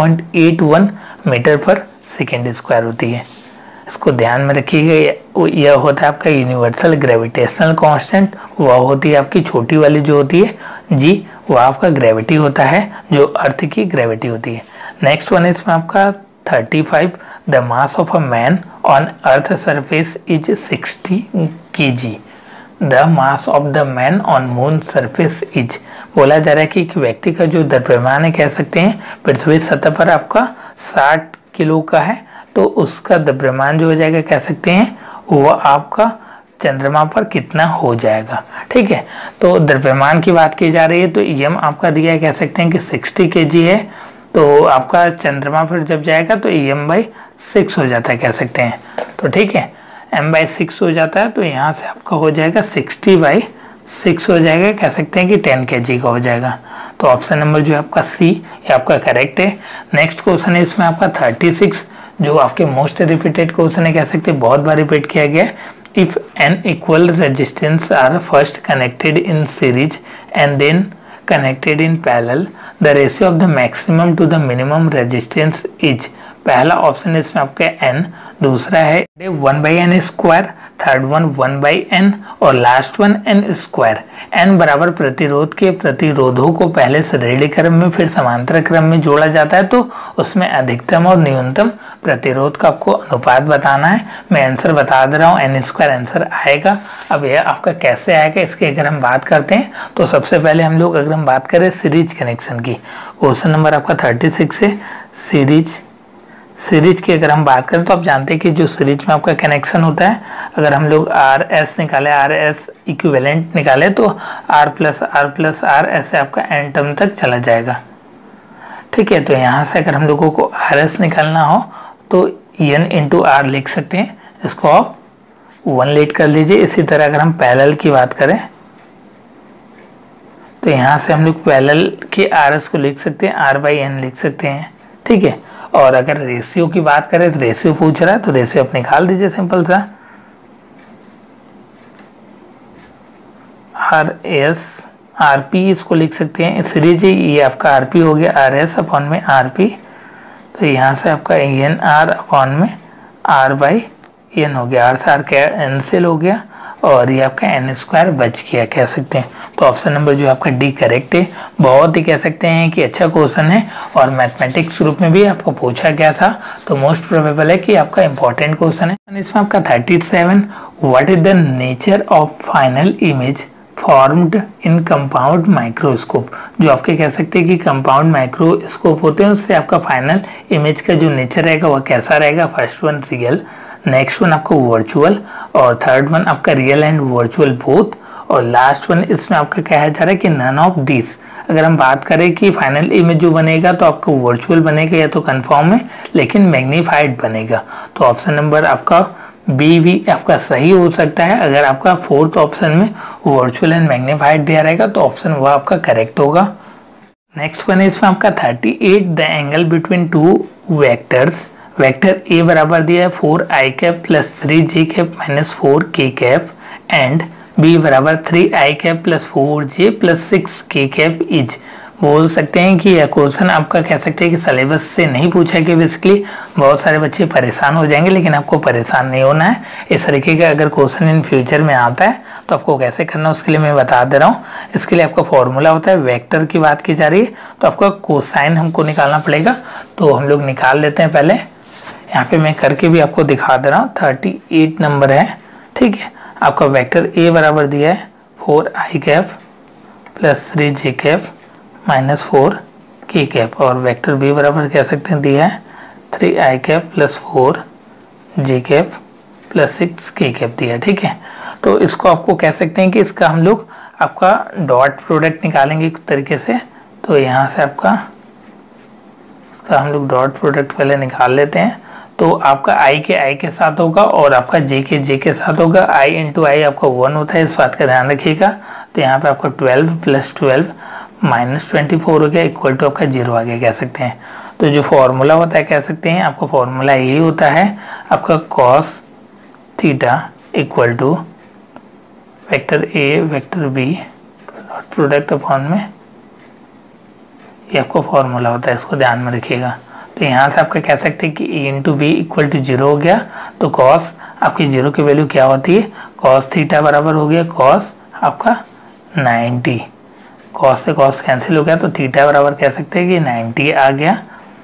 9.81 metre per second square होती है। इसको ध्यान में रखिएगा। यह होता है आपका यूनिवर्सल ग्रेविटेशनल कांस्टेंट, वह होती है आपकी छोटी वाली जो होती है G, वह आपका ग्रेविटी होता है जो अर्थ की ग्रेविटी होती है। नेक्स्ट वन है इसमें आपका 35 the mass of a man on earth surface is 60 kg, the mass of the man on moon surface is, बोला जा रहा है कि एक व्यक्ति का जो द्रव्यमान है कह सकते हैं पृथ्वी सतह पर आपका 60 किलो का है तो उसका द्रव्यमान जो हो जाएगा कह सकते हैं वो आपका चंद्रमा पर कितना हो जाएगा। ठीक है। तो द्रव्यमान की बात की जा रही है तो एम आपका दिया है कह सकते हैं कि 60 kg है। तो आपका चंद्रमा पर जब जाएगा तो em/60 6 हो जाता है कह सकते हैं। तो ठीक है, m/6 हो जाता है, तो यहाँ से आपका हो जाएगा 60/6 हो जाएगा, कह सकते हैं कि 10 kg का हो जाएगा। तो ऑप्शन नंबर जो है आपका सी ये आपका करेक्ट है। नेक्स्ट क्वेश्चन है इसमें आपका 36, जो आपके मोस्ट रिपीटेड क्वेश्चन है, कह सकते हैं बहुत बार रिपीट किया गया है। If n equal resistance are first connected in series and then connected in parallel, the ratio of the maximum to the minimum resistance is। पहला ऑप्शन है इसमें आपका n, दूसरा है 1/n square, third one 1/n और last one n square. n बराबर प्रतिरोध के प्रतिरोधों को पहले श्रेणी क्रम में फिर समांतर क्रम में जोड़ा जाता है, तो उसमें अधिकतम और न्यूनतम प्रतिरोध का आपको अनुपात बताना है। मैं आंसर बता दे रहा हूँ, n स्क्वायर आंसर आएगा। अब यह आपका कैसे आएगा इसकी अगर हम बात करते हैं, तो सबसे पहले हम लोग अगर हम बात करें सीरीज कनेक्शन की, क्वेश्चन नंबर आपका 36 है सीरीज की अगर हम बात करें, तो आप जानते हैं कि जो सीरीज में आपका कनेक्शन होता है, अगर हम लोग RS निकाले, RS इक्विवेलेंट निकाले, तो R प्लस R ऐसे आपका एन टर्म तक चला जाएगा। ठीक है, तो यहाँ से अगर हम लोगों को RS निकालना हो तो N इंटू R लिख सकते हैं, इसको आप 1 लेट कर लीजिए। इसी तरह अगर हम पैरेलल की बात करें, तो यहाँ से हम लोग पैरेलल के RS को लिख सकते हैं, R/N लिख सकते हैं। ठीक है, और अगर रेशियो की बात करें, तो रेशियो पूछ रहा है, तो रेशियो आप निकाल दीजिए सिंपल सा, RP इसको लिख सकते हैं, सीरीज ये आपका RP हो गया, RS अपॉन में RP, तो यहाँ से आपका NR अपॉन में R/N हो गया, R से R कैंसिल हो गया और ये आपका n स्क्वायर बच गया कह सकते हैं। तो ऑप्शन नंबर जो आपका डी करेक्ट है। बहुत ही कह सकते हैं कि अच्छा क्वेश्चन है और मैथमेटिक्स ग्रुप में भी आपको पूछा गया था, तो मोस्ट प्रोबेबल है कि आपका इंपॉर्टेंट क्वेश्चन है। इसमें आपका 37, what is the nature of final image formed in compound microscope. जो आपके कह सकते हैं कि कंपाउंड माइक्रोस्कोप होते हैं, उससे आपका फाइनल इमेज का जो नेचर रहेगा वह कैसा रहेगा। First one real, next one आपका वर्चुअल और थर्ड वन आपका रियल एंड वर्चुअल बोथ, और लास्ट वन इसमें आपका कहा जा रहा है कि नन ऑफ दिस। अगर हम बात करें कि फाइनल इमेज जो बनेगा तो आपका वर्चुअल बनेगा या तो कंफर्म है, लेकिन मैग्नीफाइड बनेगा। तो ऑप्शन नंबर आपका बी भी आपका सही हो सकता है। अगर आपका फोर्थ ऑप्शन में वर्चुअल एंड मैग्नीफाइड दिया रहेगा तो ऑप्शन वह आपका करेक्ट होगा। नेक्स्ट वन है इसमें आपका 38, the angle between two vectors. Vector A बराबर दिया है 4i cap plus 3j cap minus 4k cap and B बराबर 3i cap plus 4j plus 6k cap is. बोल सकते हैं कि यह क्वेश्चन आपका कह सकते हैं कि सिलेबस से नहीं पूछा गया। बेसिकली बहुत सारे बच्चे परेशान हो जाएंगे, लेकिन आपको परेशान नहीं होना है। इस तरीके का अगर क्वेश्चन इन फ्यूचर में आता है तो आपको कैसे करना है उसके लिए मैं बता दे रहा हूँ। इसके लिए आपका फॉर्मूला होता है, वेक्टर की बात की जा रही है तो आपका कोसाइन हमको निकालना पड़ेगा। तो हम लोग निकाल लेते हैं पहले, यहाँ पे मैं करके भी आपको दिखा दे रहा हूँ। 38 नंबर है, ठीक है। आपका वेक्टर ए बराबर दिया है 4i cap plus 3j cap minus 4k cap, और वेक्टर बी बराबर कह सकते हैं दिया है 3i cap plus 4j cap plus 6k cap दिया है, ठीक है। तो इसको आपको कह सकते हैं कि इसका हम लोग आपका डॉट प्रोडक्ट निकालेंगे एक तरीके से। तो यहाँ से आपका इसका हम लोग डॉट प्रोडक्ट पहले निकाल लेते हैं। तो आपका i के साथ होगा और आपका j के साथ होगा। i इंटू आई आपका 1 होता है, इस बात का ध्यान रखिएगा। तो यहाँ पे आपका 12 प्लस 12 माइनस 24 हो गया, इक्वल टू आपका 0 आ गया कह सकते हैं। तो जो फॉर्मूला होता है कह सकते हैं आपका फॉर्मूला यही होता है आपका cos theta equal to vector A vector B dot product upon में, ये आपका फॉर्मूला होता है, इसको ध्यान में रखिएगा। तो यहाँ से आपका कह सकते हैं कि A into B equal to 0 हो गया। तो कॉस आपकी 0 की वैल्यू क्या होती है, कॉस थीटा बराबर हो गया कॉस आपका 90। कॉस से कॉस कैंसिल हो गया तो थीटा बराबर कह सकते हैं कि 90 आ गया।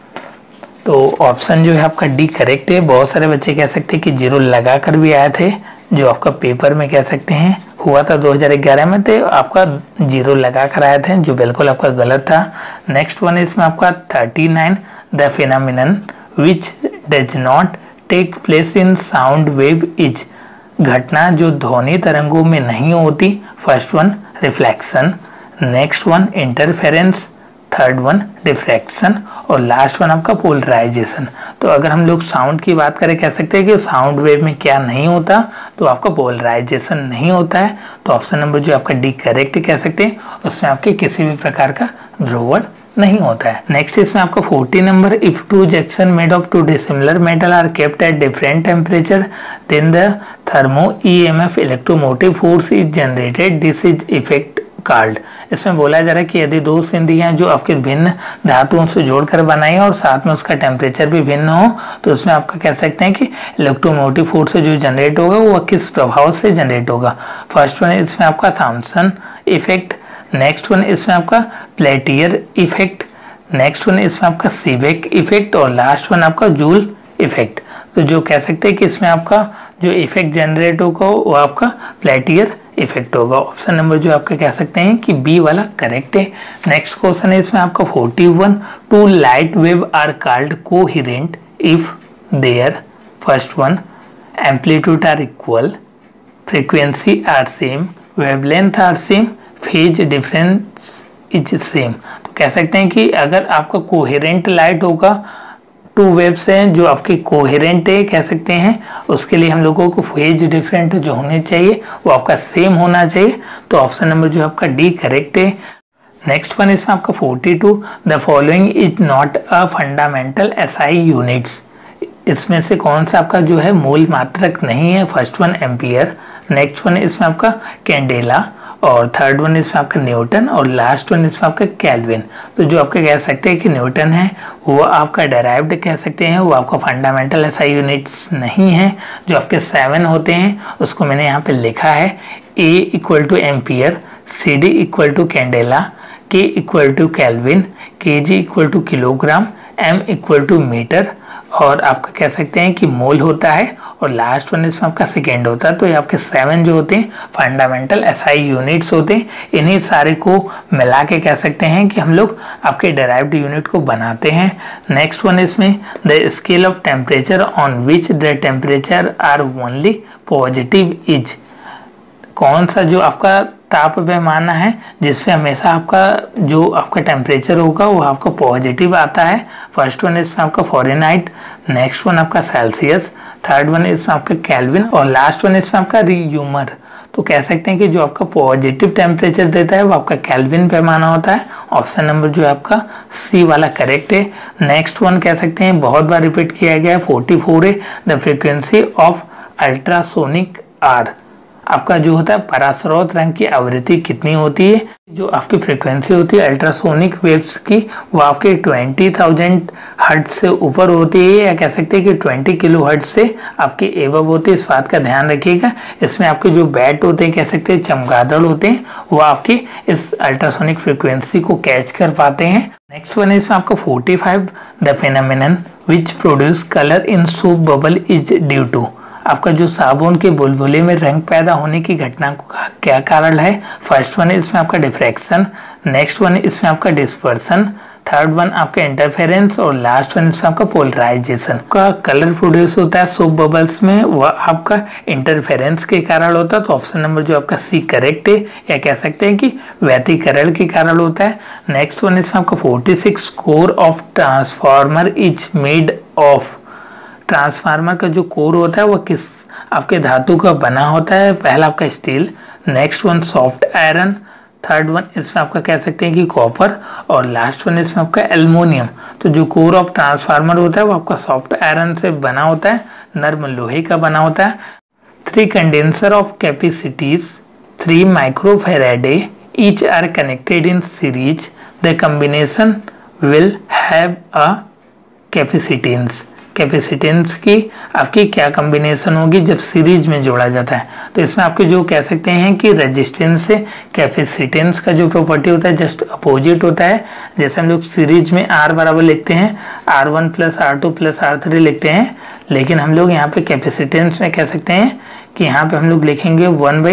तो ऑप्शन जो है आपका डी करेक्ट है। बहुत सारे बच्चे कह सकते हैं कि 0 लगा कर भी आए थे, जो आपका पेपर में कह सकते हैं हुआ था 2011 में, तो आपका 0 लगा कर आए थे, जो बिल्कुल आपका गलत था। नेक्स्ट वन इसमें आपका 39, the phenomenon which does not take place in sound wave is. घटना जो ध्वनि तरंगों में नहीं होती। First one reflection, next one interference, third one diffraction और लास्ट वन आपका पोलराइजेशन। तो अगर हम लोग साउंड की बात करें कह सकते हैं कि साउंड वेव में क्या नहीं होता, तो आपका पोलराइजेशन नहीं होता है। तो ऑप्शन नंबर जो आपका डी करेक्ट कह सकते हैं, उसमें आपके किसी भी प्रकार का ध्रुवण नहीं होता है। नेक्स्ट इसमें आपका 40 number, if two junction made of two dissimilar metal are kept at different temperature then the thermo EMF electromotive force is generated, this is effect called. इसमें बोला जा रहा है कि यदि दो संधियां जो आपके भिन्न धातुओं से जोड़कर बनाई और साथ में उसका टेम्परेचर भी भिन्न हो, तो उसमें आपका कह सकते हैं कि इलेक्ट्रोमोटिव फोर्स जो जनरेट होगा वो किस प्रभाव से जनरेट होगा। फर्स्ट वन इसमें आपका थॉम्सन इफेक्ट, नेक्स्ट वन इसमें आपका पेल्टियर इफेक्ट, नेक्स्ट वन इसमें आपका सीबेक इफेक्ट और लास्ट वन आपका जूल इफेक्ट। तो जो कह सकते हैं कि इसमें आपका जो इफेक्ट जनरेट होगा वो आपका पेल्टियर इफेक्ट होगा। ऑप्शन नंबर जो आपका कह सकते हैं कि बी वाला करेक्ट है। नेक्स्ट क्वेश्चन है इसमें आपका 41, two light wave are called coherent if there first one amplitude are equal, frequency are same, wavelength are same, phase difference is same. तो कह सकते हैं कि अगर आपका कोहेरेंट लाइट होगा, टू वेव्स हैं जो आपके कोहेरेंट है कह सकते हैं, उसके लिए हम लोगों को फेज डिफरेंट जो होने चाहिए वो आपका सेम होना चाहिए। तो ऑप्शन नंबर जो आपका डी करेक्ट है। नेक्स्ट वन इसमें आपका 42, the following is not a fundamental SI units. इसमें से कौन सा आपका जो है मूल मात्रक नहीं है। First one ampere, next one इसमें आपका कैंडेला और थर्ड वन इसमें आपका न्यूटन और लास्ट वन इसमें आपका केल्विन। तो जो आपके कह सकते हैं कि न्यूटन है वो आपका डेराइव्ड कह सकते हैं, वो आपका फंडामेंटल एसआई यूनिट्स नहीं है। जो आपके 7 होते हैं उसको मैंने यहाँ पे लिखा है, A equal to ampere, C D equal to candela, K equal to kelvin, K G equal to kilogram, M equal to metre और आपका कह सकते हैं कि मोल होता है और लास्ट वन इसमें आपका सेकेंड होता है। तो ये आपके 7 जो होते हैं फंडामेंटल एसआई यूनिट्स होते हैं। इन्हीं सारे को मिला के कह सकते हैं कि हम लोग आपके डेराइव्ड यूनिट को बनाते हैं। नेक्स्ट वन इसमें the scale of temperature on which the temperature are only positive is. कौन सा जो आपका ताप पैमाना है जिसपे हमेशा आपका जो आपका टेम्परेचर होगा वो आपका पॉजिटिव आता है। फर्स्ट वन इसमें आपका फ़ारेनहाइट, नेक्स्ट वन आपका सेल्सियस, थर्ड वन इसमें आपका केल्विन और लास्ट वन इसमें आपका र्यूमर। तो कह सकते हैं कि जो आपका पॉजिटिव टेम्परेचर देता है वो आपका केल्विन पैमाना होता है। ऑप्शन नंबर जो है आपका सी वाला करेक्ट है। नेक्स्ट वन कह सकते हैं बहुत बार रिपीट किया गया है 44 है, the frequency of ultrasonic are. आपका जो होता है परास्रोत रंग की आवृत्ति कितनी होती है। जो आपकी फ्रीक्वेंसी होती है अल्ट्रासोनिक वेव्स की वो आपके 20,000 हर्ट्ज से ऊपर होती है, या कह सकते हैं कि 20 किलो हर्ट्ज से आपके एवब होती है। इस बात का ध्यान रखिएगा। इसमें आपके जो बैट होते हैं कह सकते हैं चमगादड़ होते हैं, वो आपकी इस अल्ट्रासोनिक फ्रीक्वेंसी को कैच कर पाते हैं। नेक्स्ट वन है इसमें आपका 45, the phenomenon which produce colour in soap bubble is due to. आपका जो साबुन के बुलबुले में रंग पैदा होने की घटना का क्या कारण है। फर्स्ट वन इसमें आपका डिफ्रैक्शन, नेक्स्ट वन इसमें आपका डिस्पर्सन, थर्ड वन आपका इंटरफेरेंस और लास्ट वन इसमें आपका पोलराइजेशन। का कलर प्रोड्यूस होता है सोप बबल्स में वह आपका इंटरफेरेंस के कारण होता है। तो ऑप्शन नंबर जो आपका सी करेक्ट है, या कह सकते हैं कि व्यतिकरण के कारण होता है। नेक्स्ट वन इसमें आपका 46, core of transformer is made of. Transformer का जो कोर होता है वो किस आपके धातु का बना होता है। पहला आपका steel, next one soft iron, third one इसमें आपका कह सकते हैं कि कॉपर और लास्ट वन इसमें आपका एल्युमिनियम। तो जो कोर ऑफ ट्रांसफार्मर होता है वो आपका सॉफ्ट आयरन से बना होता है, नर्म लोहे का बना होता है। 3 condenser of capacities 3 microfarad each are connected in series, the combination will have a capacitance. Capacitance की आपकी क्या कॉम्बिनेशन होगी जब सीरीज में जोड़ा जाता है। तो इसमें आपके जो कह सकते हैं कि रेजिस्टेंस से कैपेसिटेंस का जो प्रॉपर्टी होता है जस्ट अपोजिट होता है। जैसे हम लोग सीरीज में R बराबर लिखते हैं, R1 plus R2 plus R3 लिखते हैं, लेकिन हम लोग यहाँ पे कैपेसिटेंस में कह सकते हैं कि यहाँ पे हम लोग लिखेंगे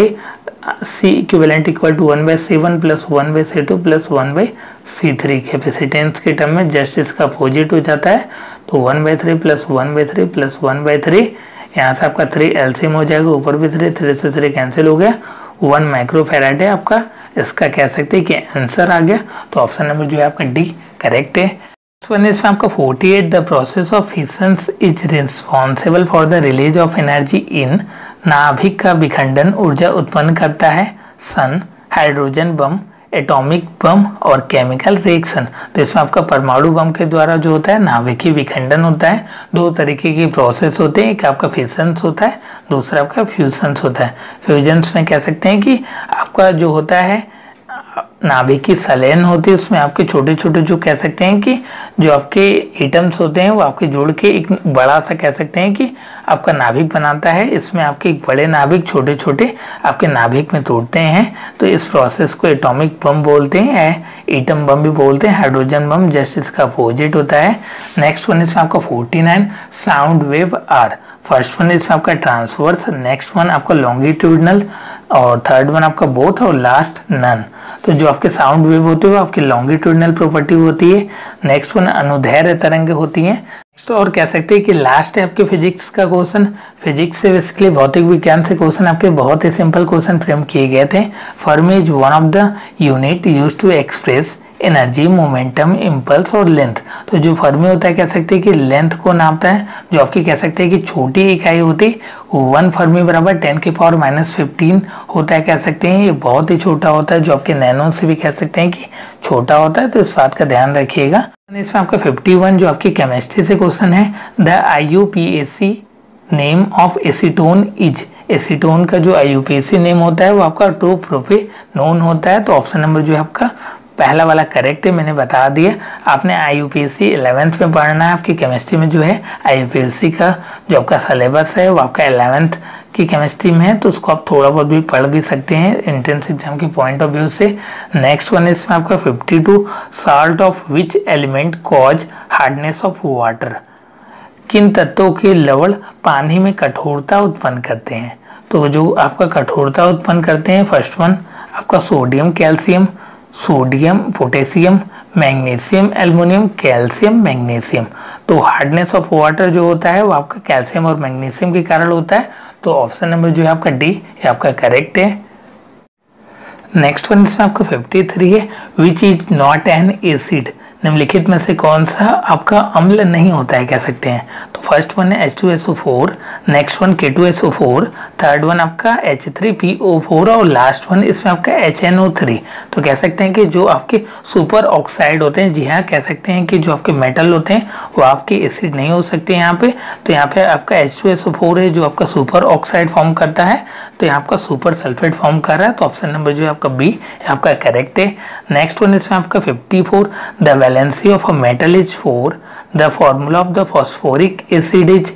1/C equivalent equal to 1/C1 plus 1/C2 plus 1/C3। Capacitance के टर्म में जस्ट इसका अपोजिट हो जाता है। तो 1/3 प्लस 1/3 प्लस 1/3, यहाँ से आपका 3 एलसीएम हो जाएगा, ऊपर भी 3 से 3 कैंसिल हो गया। 1 माइक्रोफैराड है आपका इसका कह सकते हैं कि आंसर आ गया। तो ऑप्शन नंबर जो है आपका डी करेक्ट है। वन इसमें आपका 48 the process of fission is responsible for the release of energy in. नाभिक का विखंडन ऊर्जा उत्पन्न करता है सन, हाइड्रोजन बम, एटॉमिक बम और केमिकल रिएक्शन। तो इसमें आपका परमाणु बम के द्वारा जो होता है नाभिकीय विखंडन होता है। दो तरीके की प्रोसेस होते हैं, एक आपका फिशंस होता है, दूसरा आपका फ्यूजन्स होता है। फ्यूजन्स में कह सकते हैं कि आपका जो होता है नाभिकीय संलयन होती है, उसमें आपके छोटे छोटे जो कह सकते हैं कि जो आपके एटम्स होते हैं वो आपके जोड़ के एक बड़ा सा कह सकते हैं कि आपका नाभिक बनाता है। इसमें आपके एक बड़े नाभिक छोटे छोटे आपके नाभिक में तोड़ते हैं। तो इस प्रोसेस को एटॉमिक बम बोलते हैं, एटम बम भी बोलते हैं, हाइड्रोजन बम जस्ट इसका अपोजिट होता है। नेक्स्ट वन इसमें आपका 49 sound wave are. First one इसमें आपका ट्रांसवर्स, नेक्स्ट वन आपका लॉन्गिट्यूडनल और थर्ड वन आपका बोथ और लास्ट नन। तो जो आपके साउंड वेव होते हैं वो आपकी लॉन्गिट्यूडनल प्रॉपर्टी होती है। नेक्स्ट वन अनुदैर्ध्य तरंग होती हैं। नेक्स्ट और कह सकते हैं कि लास्ट है आपके फिजिक्स का क्वेश्चन। फिजिक्स से बेसिकली भौतिक विज्ञान से क्वेश्चन आपके बहुत ही सिंपल क्वेश्चन फ्रेम किए गए थे। Fermi is one of the unit used to express energy, momentum, impulse और लेंथ। तो जो फर्मी होता है कह सकते हैं कि लेंथ को नापता है। जो आपकी कह सकते हैं कि छोटी इकाई होती है 1 फर्मी बराबर 10⁻⁻15 होता है कह सकते हैं। ये बहुत ही छोटा होता है, जो आपके नैनो से भी कह सकते हैं कि छोटा होता है। तो इस बात का ध्यान रखिएगा। इसमें आपका 51 जो आपकी केमिस्ट्री से क्वेश्चन है, the IUPAC name of acetone is. Acetone का जो IUPAC नेम होता है वो आपका 2-प्रोपेनोन होता है। तो ऑप्शन नंबर जो है आपका पहला वाला करेक्ट है, मैंने बता दिया। आपने IUPAC 11th में पढ़ना है। आपकी केमिस्ट्री में जो है IUPAC का जो आपका सिलेबस है वो आपका 11th की केमिस्ट्री में है, तो उसको आप थोड़ा बहुत भी पढ़ भी सकते हैं एंट्रेंस एग्जाम के पॉइंट ऑफ व्यू से। नेक्स्ट वन इसमें आपका 52 salt of which element cause hardness of water. किन तत्वों के लवण पानी में कठोरता उत्पन्न करते हैं। तो जो आपका कठोरता उत्पन्न करते हैं, फर्स्ट वन आपका sodium, calcium, sodium, potassium, magnesium, aluminium, calcium, magnesium. तो हार्डनेस ऑफ वाटर जो होता है वो आपका कैल्शियम और मैग्नीशियम के कारण होता है। तो ऑप्शन नंबर जो है आपका डी ये आपका करेक्ट है। नेक्स्ट वन इसमें आपका 53 है, which is not an acid. निम्नलिखित में से कौन सा आपका अम्ल नहीं होता है कह सकते हैं। तो फर्स्ट वन है H2SO4, next one K2SO4, third one आपका H3PO4 और लास्ट वन इसमें आपका HNO3। तो कह सकते हैं कि जो आपके सुपर ऑक्साइड होते हैं, जी हाँ कह सकते हैं कि जो आपके मेटल होते हैं वो आपके एसिड नहीं हो सकते यहाँ पे। तो यहाँ पे आपका H2SO4 है जो आपका सुपर ऑक्साइड फॉर्म करता है, तो यहाँ आपका सुपर सल्फेट फॉर्म कर रहा है। तो ऑप्शन नंबर जो है आपका बी आपका करेक्ट है। नेक्स्ट वन इसमें आपका 54 the valency of a metal is 4, the formula of the phosphoric acid is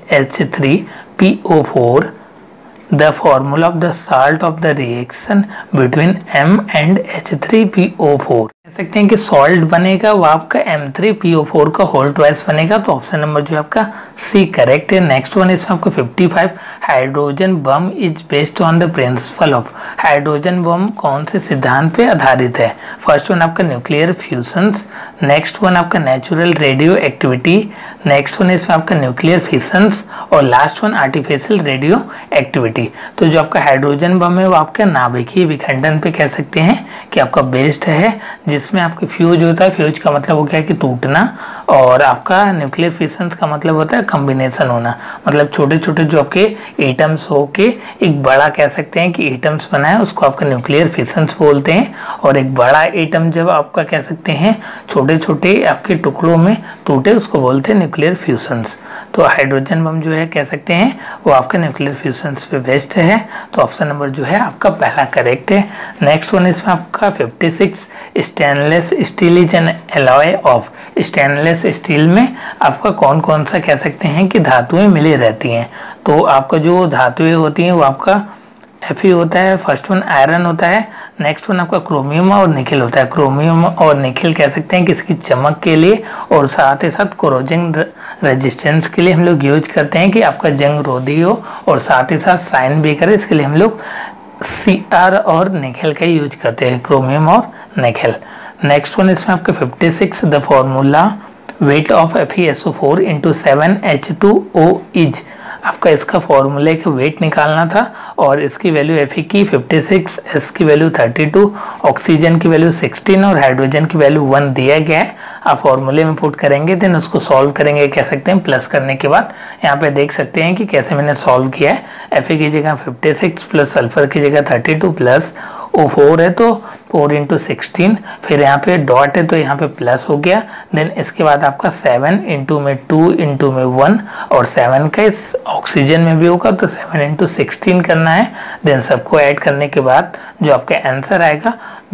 H3PO4, the formula of the salt of the reaction between M and H3PO4। कह सकते हैं कि सॉल्ट बनेगा वो आपका M3PO4 का होल ट्वाइस बनेगा। तो ऑप्शन नंबर जो है आपका सी करेक्ट है। नेक्स्ट वन इसमें आपका 55 hydrogen bomb is based on the principle of. Hydrogen bomb कौन से सिद्धांत पे आधारित है। फर्स्ट वन आपका न्यूक्लियर फ्यूजन्स, नेक्स्ट वन आपका natural radioactivity, next one इसमें आपका न्यूक्लियर फिशंस और last one artificial radioactivity. तो जो आपका हाइड्रोजन बम है वो आपका नाभिकीय विखंडन पे कह सकते हैं कि आपका बेस्ड है, जिसमें आपके फ्यूज होता है। फ्यूज का मतलब हो गया कि टूटना, और आपका न्यूक्लियर फिशंस का मतलब होता है कॉम्बिनेशन होना। मतलब छोटे छोटे जो आपके एटम्स हो के एक बड़ा कह सकते हैं कि एटम्स बना है, उसको आपका न्यूक्लियर फिशंस बोलते हैं। और एक बड़ा एटम जब आपका कह सकते हैं छोटे छोटे आपके टुकड़ों में टूटे, उसको बोलते हैं न्यूक्लियर फ्यूजन्स। तो हाइड्रोजन बम जो है कह सकते हैं वो आपका न्यूक्लियर फ्यूजन्स पे बेस्ड है। तो ऑप्शन नंबर जो है आपका पहला करेक्ट है। नेक्स्ट वन इसमें आपका 56 stainless steel is an alloy of. Stainless steel में आपका कौन कौन सा कह सकते हैं कि धातुएं मिली रहती हैं। तो आपका जो धातुएं होती हैं वो आपका Fe होता है, फर्स्ट वन आयरन होता है, नेक्स्ट वन आपका क्रोमियम और निकेल होता है। क्रोमियम और निकेल कह सकते हैं कि इसकी चमक के लिए और साथ ही साथ कोरोजन रेजिस्टेंस के लिए हम लोग यूज करते हैं कि आपका जंग रोधी हो और साथ ही साथ साइन भी करे, इसके लिए हम लोग Cr और निकेल का यूज करते हैं, क्रोमियम और निकेल। नेक्स्ट वन इसमें आपका 56 the formula weight of FeSO4 into 7H2O is. आपका इसका फॉर्मूले का वेट निकालना था और इसकी वैल्यू Fe की 56, S की वैल्यू 32, ऑक्सीजन की वैल्यू 16 और हाइड्रोजन की वैल्यू 1 दिया गया है। आप फॉर्मूले में पुट करेंगे, देन उसको सॉल्व करेंगे, कह सकते हैं प्लस करने के बाद। यहाँ पे देख सकते हैं कि कैसे मैंने सॉल्व किया है। Fe की जगह 56 प्लस सल्फर की जगह 32 प्लस O4 है तो 4 इंटू 16, फिर यहाँ पे डॉट है तो यहाँ पे प्लस हो गया। देन इसके बाद आपका 7 इंटू में 2 इंटू में 1 और 7 का इस ऑक्सीजन में भी होगा तो 7 इंटू 16 करना है। देन सबको ऐड करने के बाद जो आपका आंसर आएगा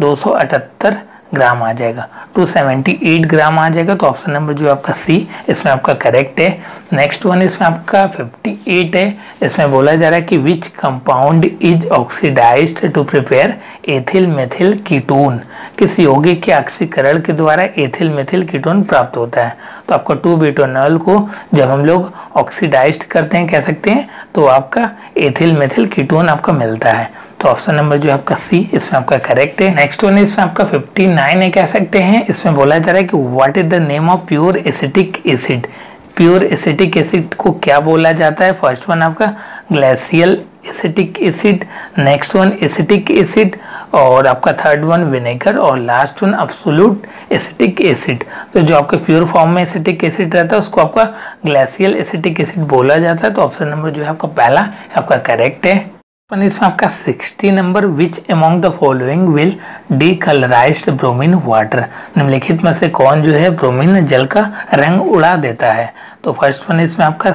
278 ग्राम आ जाएगा, 278 ग्राम आ जाएगा। तो ऑप्शन नंबर जो आपका सी इसमें आपका करेक्ट है। नेक्स्ट वन इसमें आपका 58 है। इसमें बोला जा रहा है कि which compound is oxidised to prepare ethyl methyl ketone, किस यौगिक के ऑक्सीकरण के द्वारा एथिल मेथिल कीटोन प्राप्त होता है। तो आपका 2-ब्यूटेनॉल को जब हम लोग ऑक्सीडाइज्ड करते हैं कह सकते हैं तो आपका एथिल मेथिल कीटोन आपका मिलता है। तो ऑप्शन नंबर जो है आपका सी इसमें आपका करेक्ट है। नेक्स्ट वन इसमें आपका 59 है कह सकते हैं। इसमें बोला जा रहा है कि what is the name of pure acetic acid. Pure acetic acid को क्या बोला जाता है। फर्स्ट वन आपका glacial acetic acid, next one acetic acid और आपका थर्ड वन विनेगर और last one absolute acetic acid. तो जो आपके प्योर फॉर्म में एसिटिक एसिड रहता है उसको आपका ग्लेशियल एसिटिक एसिड बोला जाता है। तो ऑप्शन नंबर जो है आपका पहला आपका करेक्ट है। इसमें आपका 60 number, which among the following will decolourised bromine water. निम्नलिखित में से कौन जो है ब्रोमीन जल का रंग उड़ा देता है। तो फर्स्ट वन इसमें आपका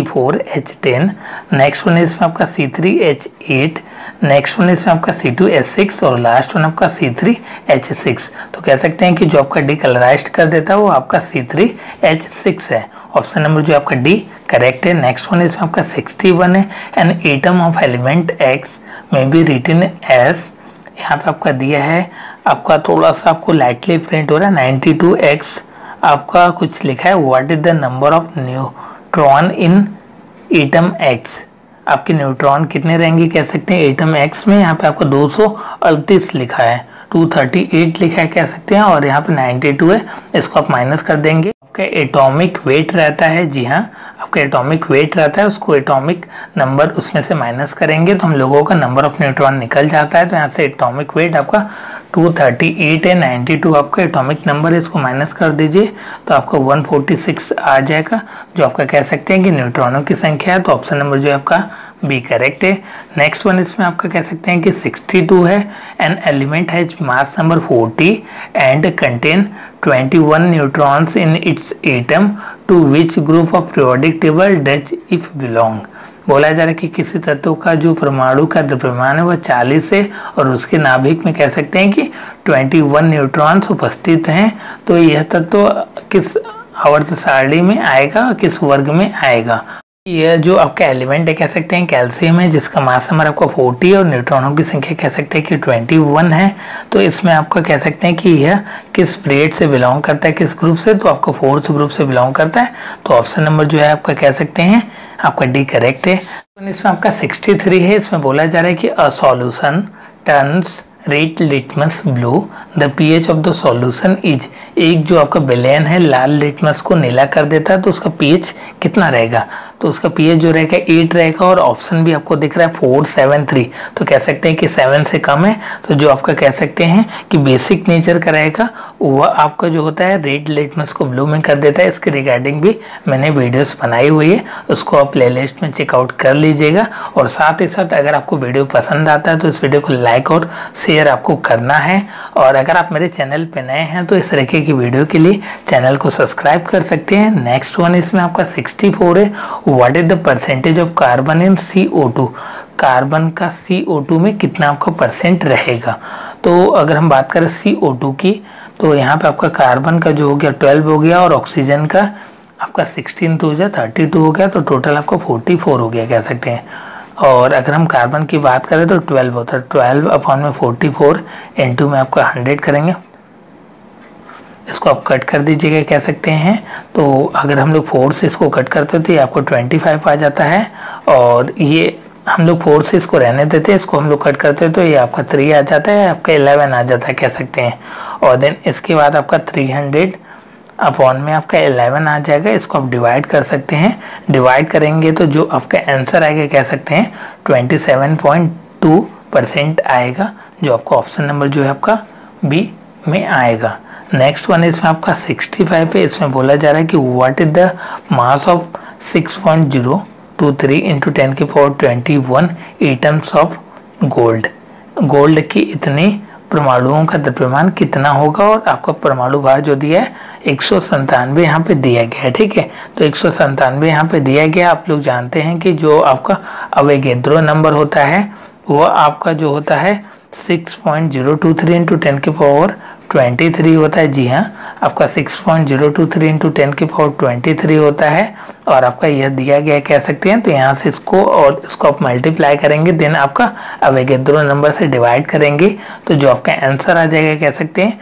C4H10, नेक्स्ट वन इसमें आपका C3H8, नेक्स्ट वन इसमें आपका C2H6 और लास्ट वन आपका C3H6। तो कह सकते हैं कि जो आपका डीकलराइज्ड कर देता है वो आपका C3H6 है। ऑप्शन नंबर जो आपका डी करेक्ट है। नेक्स्ट वन इसमें आपका 61 है। An atom of element X may be written as, यहाँ पे आपका दिया है, आपका थोड़ा सा आपको लाइटली प्रिंट हो रहा है 92X आपका कुछ लिखा है। What is the number of neutron in atom X, आपके न्यूट्रॉन कितने रहेंगे कह सकते हैं एटम X में। यहाँ पे आपका 238 लिखा है, 238 लिखा है कह सकते हैं और यहाँ पे 92 है, इसको आप माइनस कर देंगे। आपका एटॉमिक वेट रहता है, जी हाँ आपका एटॉमिक वेट रहता है, उसको एटॉमिक नंबर उसमें से माइनस करेंगे तो हम लोगों का नंबर ऑफ न्यूट्रॉन निकल जाता है। तो यहाँ से एटॉमिक वेट आपका 238 है, 92 आपका एटॉमिक नंबर है, इसको माइनस कर दीजिए तो आपका 146 आ जाएगा, जो आपका कह सकते हैं कि न्यूट्रॉनों की संख्या है। तो ऑप्शन नंबर जो है आपका बी करेक्ट है। नेक्स्ट वन इसमें आपका कह सकते हैं कि 62 है। An element has mass number 40 and contain 21 neutrons in its atom, to which group of periodic table does if belong. बोला जा रहा है कि किसी तत्व का जो परमाणु का द्रव्यमान है वह 40 है और उसके नाभिक में कह सकते हैं कि 21 न्यूट्रॉन्स उपस्थित हैं। तो यह तत्व किस आवर्त सारणी में आएगा, किस वर्ग में आएगा। यह जो आपका एलिमेंट है कह सकते हैं कैल्शियम है, जिसका मास नंबर आपका 40 और न्यूट्रॉनों की संख्या कह सकते हैं कि 21 है। तो इसमें आपका कह सकते हैं कि यह किस पीरियड से बिलोंग करता है, किस ग्रुप से, तो आपका 4th ग्रुप से बिलोंग करता है। तो ऑप्शन नंबर जो है आपका कह सकते हैं आपका डी करेक्ट है। इसमें आपका 63 है। इसमें बोला जा रहा है कि a solution turns red litmus blue, the pH of the solution is. एक जो आपका विलेन है लाल लिटमस को नीला कर देता है तो उसका पीएच कितना रहेगा। तो उसका पीएच जो रहेगा 8 रहेगा और ऑप्शन भी आपको दिख रहा है 473। तो कह सकते हैं कि 7 से कम है। तो जो आपका कह सकते हैं कि बेसिक नेचर का रहेगा वह आपका जो होता है रेड लिटमस को ब्लू में कर देता है। इसके रिगार्डिंग भी मैंने वीडियोस बनाई हुई है, उसको आप प्लेलिस्ट में चेकआउट कर लीजिएगा। और साथ ही साथ अगर आपको वीडियो पसंद आता है तो इस वीडियो को लाइक और शेयर आपको करना है। और अगर आप मेरे चैनल पे नए हैं तो इस तरीके की वीडियो के लिए चैनल को सब्सक्राइब कर सकते हैं। नेक्स्ट वन इसमें आपका 64 है। What is the percentage of carbon in CO2। Carbon का CO2 में कितना आपका परसेंट रहेगा। तो अगर हम बात करें CO2 की तो यहाँ पे आपका कार्बन का जो हो गया 12 हो गया और ऑक्सीजन का आपका 16 तो हो गया 32 हो गया, तो टोटल आपका 44 हो गया कह सकते हैं। और अगर हम कार्बन की बात करें तो 12 होता है, 12 अपॉन में 44 इंटू में आपका 100 करेंगे, इसको आप कट कर दीजिएगा कह सकते हैं। तो अगर हम लोग 4 से इसको कट करते तो ये आपको 25 आ जाता है। और ये हम लोग 4 से इसको रहने देते हैं, इसको हम लोग कट करते हैं तो ये आपका 3 आ जाता है, आपका 11 आ जाता है कह सकते हैं। और देन इसके बाद आपका 300 अपॉन में आपका 11 आ जाएगा। इसको आप डिवाइड कर सकते हैं, डिवाइड करेंगे तो जो आपका आंसर आएगा कह सकते हैं 27.2% आएगा, जो आपका ऑप्शन नंबर जो है आपका बी में आएगा। नेक्स्ट वन इसमें आपका 65 पे, इसमें बोला जा रहा है कि what is the mass of 6.023 into 10⁻21 atoms of gold. Gold की इतने परमाणुओं का द्रव्यमान कितना होगा, और आपका परमाणु भार जो दिया है 197 यहाँ पे दिया गया है। ठीक है, तो 197 यहाँ पे दिया गया। आप लोग जानते हैं कि जो आपका अवोगाद्रो नंबर होता है वो आपका जो होता है 6.023 इंटू 10⁻23 होता है। जी हाँ, आपका 6.023 इंटू 10⁻23 होता है, और आपका यह दिया गया कह सकते हैं। तो यहाँ से इसको और इसको आप मल्टीप्लाई करेंगे, देन आपका अवोगाद्रो नंबर से डिवाइड करेंगे, तो जो आपका आंसर आ जाएगा कह सकते हैं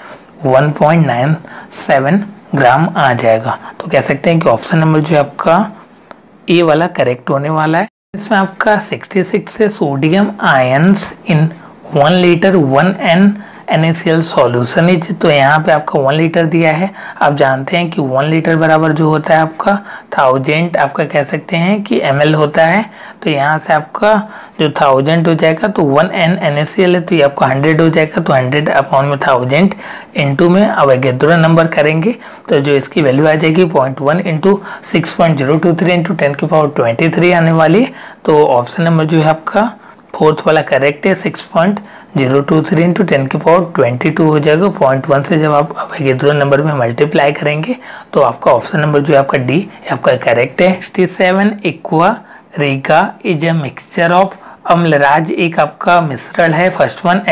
1.97 ग्राम आ जाएगा। तो कह सकते हैं कि ऑप्शन नंबर जो है आपका ए वाला करेक्ट होने वाला है। इसमें आपका 66 है sodium ions in 1 litre 1N NaCl solution is. तो यहाँ पे आपका 1 लीटर दिया है। आप जानते हैं कि 1 लीटर बराबर जो होता है आपका 1000 आपका कह सकते हैं कि ml होता है। तो यहाँ से आपका जो 1000 हो जाएगा, तो 1N NaCl है तो ये आपका 100 हो जाएगा। तो 100 अपॉन में 1000 इंटू में अवोगाद्रो नंबर करेंगे, तो जो इसकी वैल्यू आ जाएगी 0.1 इंटू 6.023 इंटू 10⁻23 आने वाली। तो ऑप्शन नंबर जो है आपका फोर्थ वाला करेक्ट है, 6.023 इंटू 10⁻22 हो जाएगा। 0.1 से जब आप अवोगाद्रो नंबर में मल्टीप्लाई करेंगे तो आपका ऑप्शन नंबर जो है आपका डी आपका करेक्ट है। 67 aqua regia is a mixture of अम्लराज, एक आपका मिश्रण है। फर्स्ट वन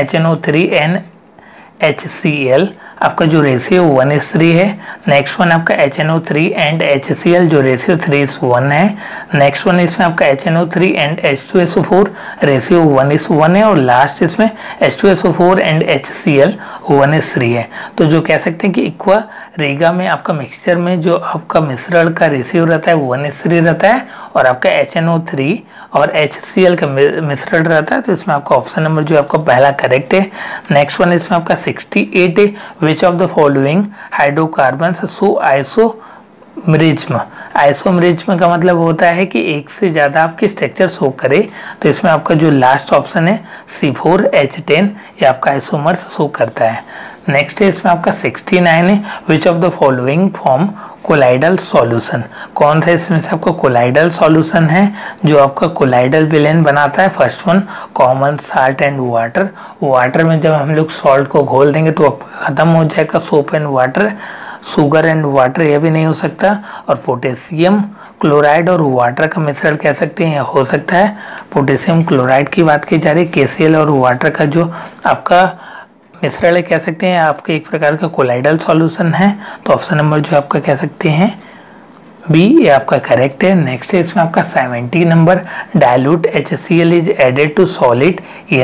HNO3NHCl, आपका जो रेशियो 1:3 है। नेक्स्ट वन आपका HNO3 एंड HCl जो रेशियो 3:1 है। नेक्स्ट वन इसमें आपका HNO3 एंड H2SO4 रेशियो 1:1 है। और लास्ट इसमें H2SO4 एंड HCl 1:3 है। तो जो कह सकते हैं कि इक्वा रेगा में आपका मिक्सचर में जो आपका मिश्रण का रेशियो रहता है 1:3 रहता है, और आपका HNO3 और HCl का मिश्रण रहता है। तो इसमें आपका ऑप्शन नंबर जो आपका पहला करेक्ट है। नेक्स्ट वन इसमें आपका 68 है, which of the following hydrocarbons show isomerism. Isomerism का मतलब होता है कि एक से ज़्यादा आपकी स्ट्रक्चर शो करे। तो इसमें आपका जो लास्ट ऑप्शन है C4H10 ये आपका आइसोमर्स शो करता है। नेक्स्ट है इसमें आपका 69 है, which of the following form colloidal solution. कौन सा इसमें से आपका कोलाइडल सॉल्यूशन है जो आपका कोलाइडल विलेन बनाता है। First one common salt and water, water में जब हम लोग सॉल्ट को घोल देंगे तो खत्म हो जाएगा। Soap and water, sugar and water यह भी नहीं हो सकता। और पोटेशियम क्लोराइड और वाटर का मिश्रण कह सकते हैं हो सकता है। पोटेशियम क्लोराइड की बात की जा रही है। KCl और वाटर का जो आपका मिश्रण कह सकते हैं आपके एक प्रकार का कोलाइडल सॉल्यूशन है। तो ऑप्शन नंबर जो आपका कह सकते हैं बी ये आपका करेक्ट है। नेक्स्ट है इसमें आपका 70 number, dilute HCl is added to solid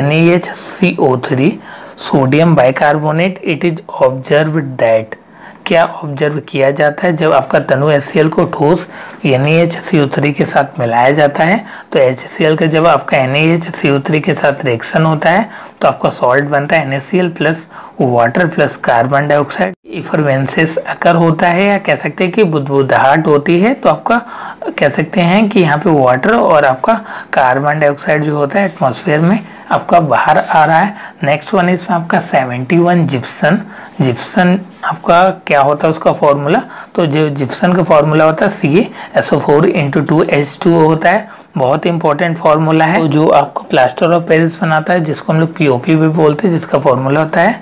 NaHCO3 sodium bicarbonate, it is observe that. क्या ऑब्जर्व किया जाता है जब आपका तनु HCl को ठोस NaHCO3 के साथ मिलाया जाता है। तो HCl का जब आपका NaHCO3 के साथ रिएक्शन होता है तो आपका सॉल्ट बनता है NaCl plus water plus carbon dioxide. Effervescences occur होता है, या कह सकते हैं कि बुदबुदाहट होती है। तो आपका कह सकते हैं कि यहाँ पे वाटर और आपका कार्बन डाइऑक्साइड जो होता है एटमॉस्फेयर में आपका बाहर आ रहा है। नेक्स्ट वन इसमें आपका 71 जिप्सन। जिप्सन आपका क्या होता है उसका फॉर्मूला, तो जो जिप्सन का फॉर्मूला होता है CaSO4 × 2H2O होता है। बहुत इंपॉर्टेंट फॉर्मूला है। तो जो आपको प्लास्टर ऑफ पेरिस बनाता है जिसको हम लोग POP भी बोलते हैं, जिसका फॉर्मूला होता है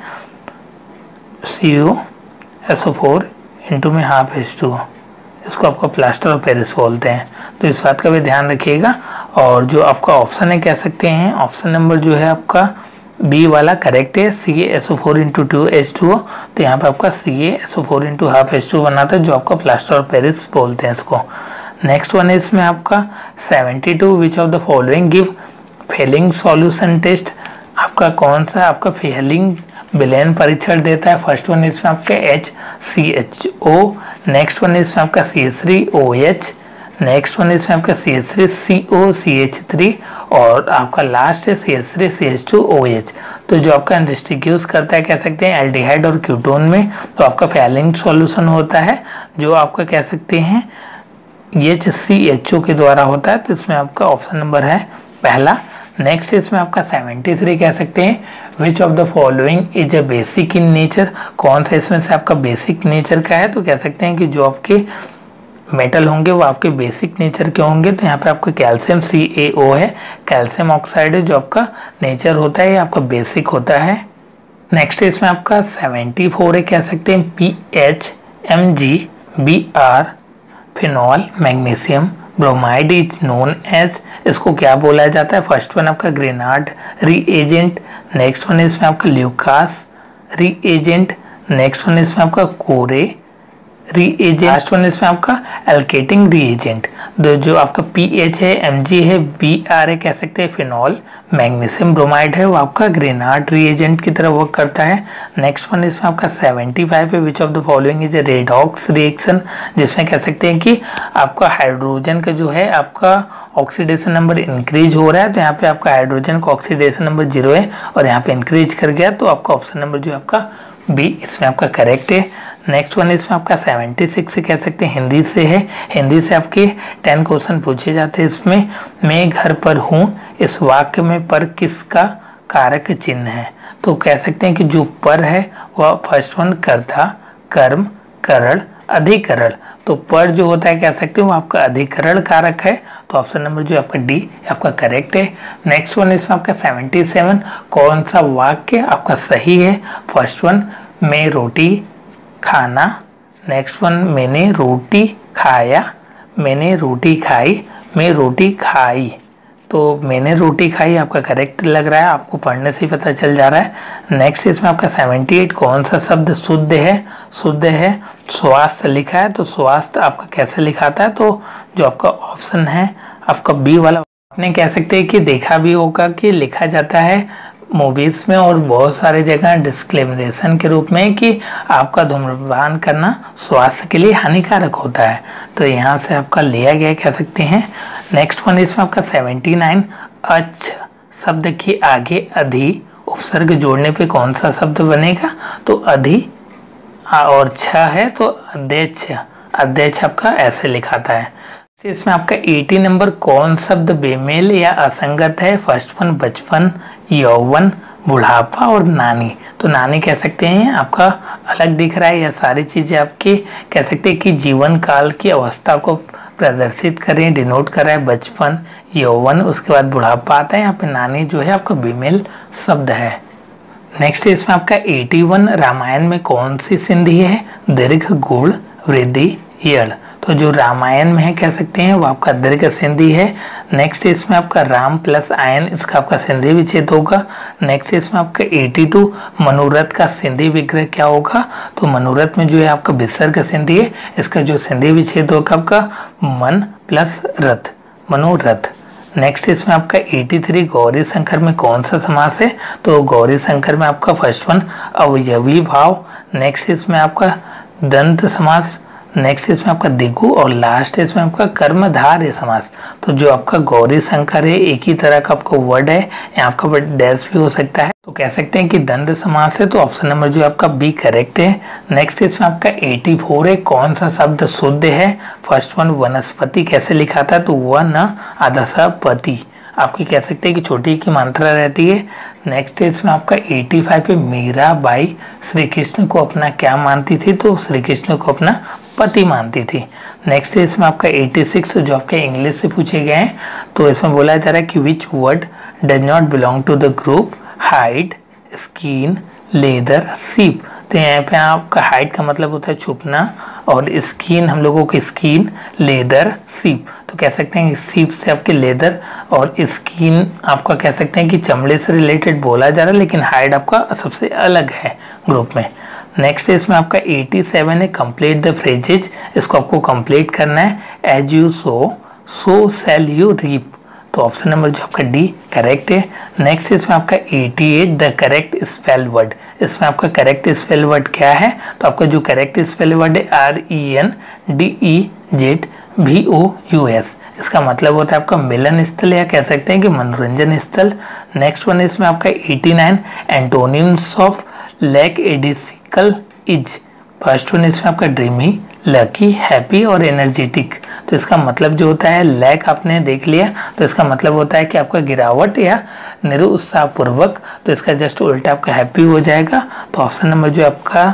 CaSO4 × में ½ इसको आपका प्लास्टर ऑफ पेरिस बोलते हैं। तो इस बात का भी ध्यान रखिएगा। और जो आपका ऑप्शन है कह सकते हैं ऑप्शन नंबर जो है आपका बी वाला करेक्ट है, CaSO4 × 2H2O। तो यहाँ पे आपका CaSO4 × ½ बनाता है जो आपका प्लास्टर ऑफ पेरिस बोलते हैं इसको। नेक्स्ट वन है इसमें आपका 72, which of the following give Fehling solution test. आपका कौन सा आपका फेलिंग विलेन परीक्षण देता है। फर्स्ट वन इसमें आपका HCHO, नेक्स्ट वन इसमें आपका CH3OH, नेक्स्ट वन इसमें आपका CH3COCH3 और आपका लास्ट है CH3CH2OH। तो जो आपका डिस्ट्रीब्यूट करता है कह सकते हैं एल्डिहाइड और कीटोन में, तो आपका फैलिंग सॉल्यूशन होता है जो आपका कह सकते हैं HCHO के द्वारा होता है। तो इसमें आपका ऑप्शन नंबर है पहला। नेक्स्ट इसमें आपका 73 कह सकते हैं which of the following is a basic in nature. कौन सा इसमें से आपका बेसिक नेचर का है, तो कह सकते हैं कि जो आपके मेटल होंगे वो आपके बेसिक नेचर के होंगे। तो यहाँ पे आपका कैल्शियम CaO है, कैल्शियम ऑक्साइड है जो आपका नेचर होता है, ये आपका बेसिक होता है। नेक्स्ट इसमें आपका 74 है कह सकते हैं PHMgBr phenol magnesium bromide is known as. इसको क्या बोला जाता है, फर्स्ट वन आपका ग्रेनार्ड रीएजेंट, नेक्स्ट वन इसमें आपका ल्यूकास रीएजेंट, नेक्स्ट वन इसमें आपका कोरे रीएजेंट, लास्ट वन इसमें आपका एल्केटिंग रीएजेंट। जो आपका PH है, Mg है, Br है कह सकते हैं फिनॉल, मैग्नीशियम ब्रोमाइड है वो आपका ग्रेनार्ड रीएजेंट की तरह वर्क करता है। नेक्स्ट वन इसमें आपका 75 है which of the following is a redox reaction, जिसमें कह सकते हैं कि आपका हाइड्रोजन का जो है आपका ऑक्सीडेशन नंबर इंक्रीज हो रहा है। तो यहाँ पे आपका हाइड्रोजन का ऑक्सीडेशन नंबर 0 है और यहाँ पे इंक्रीज कर गया, तो आपका ऑप्शन नंबर जो है आपका बी इसमें आपका करेक्ट है। नेक्स्ट वन इसमें आपका 76 से कह सकते हैं हिंदी से है, हिंदी से आपके 10 क्वेश्चन पूछे जाते हैं इसमें। मैं घर पर हूँ, इस वाक्य में पर किसका कारक चिन्ह है, तो कह सकते हैं कि जो पर है वह फर्स्ट वन कर्ता कर्म करण अधिकरण, तो पर जो होता है कह सकते हैं वो आपका अधिकरण कारक है। तो ऑप्शन नंबर जो आपका डी आपका करेक्ट है। नेक्स्ट वन इसमें आपका 77 कौन सा वाक्य आपका सही है, फर्स्ट वन मैं रोटी खाना, नेक्स्ट वन मैंने रोटी खाया, मैंने रोटी खाई, मैं रोटी खाई। तो मैंने रोटी खाई आपका करेक्ट लग रहा है, आपको पढ़ने से ही पता चल जा रहा है। नेक्स्ट इसमें आपका 78 कौन सा शब्द शुद्ध है, शुद्ध है स्वास्थ्य लिखा है, तो स्वास्थ्य आपका कैसे लिखाता है, तो जो आपका ऑप्शन है आपका बी वाला। आपने कह सकते हैं कि देखा भी होगा कि लिखा जाता है मूवीज में और बहुत सारे जगह डिस्क्लेमरेशन के रूप में कि आपका धूम्रपान करना स्वास्थ्य के लिए हानिकारक होता है, तो यहाँ से आपका लिया गया कह सकते हैं। नेक्स्ट वन इसमें आपका 79 अच्छ शब्द के आगे अधि उपसर्ग जोड़ने पे कौन सा शब्द बनेगा, तो अधि और छ है तो अध्यक्ष, अध्यक्ष आपका ऐसे लिखाता है। इसमें आपका 80 नंबर कौन शब्द बेमेल या असंगत है, फर्स्ट वन बचपन, यौवन, बुढ़ापा और नानी। तो नानी कह सकते हैं आपका अलग दिख रहा है, यह सारी चीज़ें आपके कह सकते हैं कि जीवन काल की अवस्था को प्रदर्शित कर रही है, डिनोट कर रहा है। बचपन यौवन उसके बाद बुढ़ापा आता है, यहाँ पे नानी जो है आपका बेमेल शब्द है। नेक्स्ट इसमें आपका 81 रामायण में कौन सी संधि है, दीर्घ गुण वृद्धि यड़। तो जो रामायण में है कह सकते हैं वो आपका दीर्घ संधि है। नेक्स्ट इसमें आपका राम प्लस आयन इसका आपका संधि विच्छेद होगा। नेक्स्ट इसमें आपका 82 मनोरथ का संधि विग्रह क्या होगा, तो मनोरथ में जो है आपका विसर्ग संधि है, इसका जो संधि विच्छेद होगा आपका मन प्लस रथ मनोरथ। नेक्स्ट इसमें आपका 83 गौरी शंकर में कौन सा समास है, तो गौरी शंकर में आपका फर्स्ट वन अवयवी भाव, नेक्स्ट इसमें आपका दंत समास, नेक्स्ट इसमें आपका दिगु और लास्ट इसमें आपका कर्मधारय समास। तो जो आपका गौरी शंकर है एक ही तरह का आपका वर्ड है, यहाँ आपका डैश भी हो सकता है, तो कह सकते हैं कि दंड समास है, तो ऑप्शन नंबर जो आपका बी करेक्ट है। नेक्स्ट इसमें आपका 84 है कौन सा शब्द शुद्ध है, फर्स्ट वन वनस्पति कैसे लिखा था, तो वन आधा पति आपकी कह सकते हैं कि छोटी की मात्रा रहती है। नेक्स्ट इसमें आपका 85 पे मीराबाई श्री कृष्ण को अपना क्या मानती थी, तो श्री कृष्ण को अपना पति मानती थी। नेक्स्ट इसमें आपका 86 जो आपके इंग्लिश से पूछे गए हैं, तो इसमें बोला जा रहा है कि which word does not belong to the group hide skin leather sheep. तो यहाँ पे आपका हाइड का मतलब होता है छुपना और स्किन हम लोगों की स्किन लेदर सीप, तो कह सकते हैं कि सीप से आपके लेदर और स्किन आपका कह सकते हैं कि चमड़े से रिलेटेड बोला जा रहा है, लेकिन हाइड आपका सबसे अलग है ग्रुप में। नेक्स्ट इसमें आपका 87 है कंप्लीट द फ्रेजेज, इसको आपको कंप्लीट करना है। As you sow so shall you reap, तो ऑप्शन नंबर जो आपका डी करेक्ट है। नेक्स्ट इसमें आपका 88 द करेक्ट स्पेल वर्ड, इसमें आपका करेक्ट स्पेल वर्ड क्या है, तो आपका जो करेक्ट स्पेल वर्ड है RENDEZVOUS, इसका मतलब होता है आपका मिलन स्थल या कह सकते हैं कि मनोरंजन स्थल। नेक्स्ट वन इसमें आपका 89 antonyms of lackadaisical is, first one इसमें आपका ड्रीमी, लकी, हैप्पी और एनर्जेटिक। तो इसका मतलब जो होता है लैक आपने देख लिया, तो इसका मतलब होता है कि आपका गिरावट या निरुत्साहपूर्वक, तो इसका जस्ट उल्टा आपका हैप्पी हो जाएगा। तो ऑप्शन नंबर जो आपका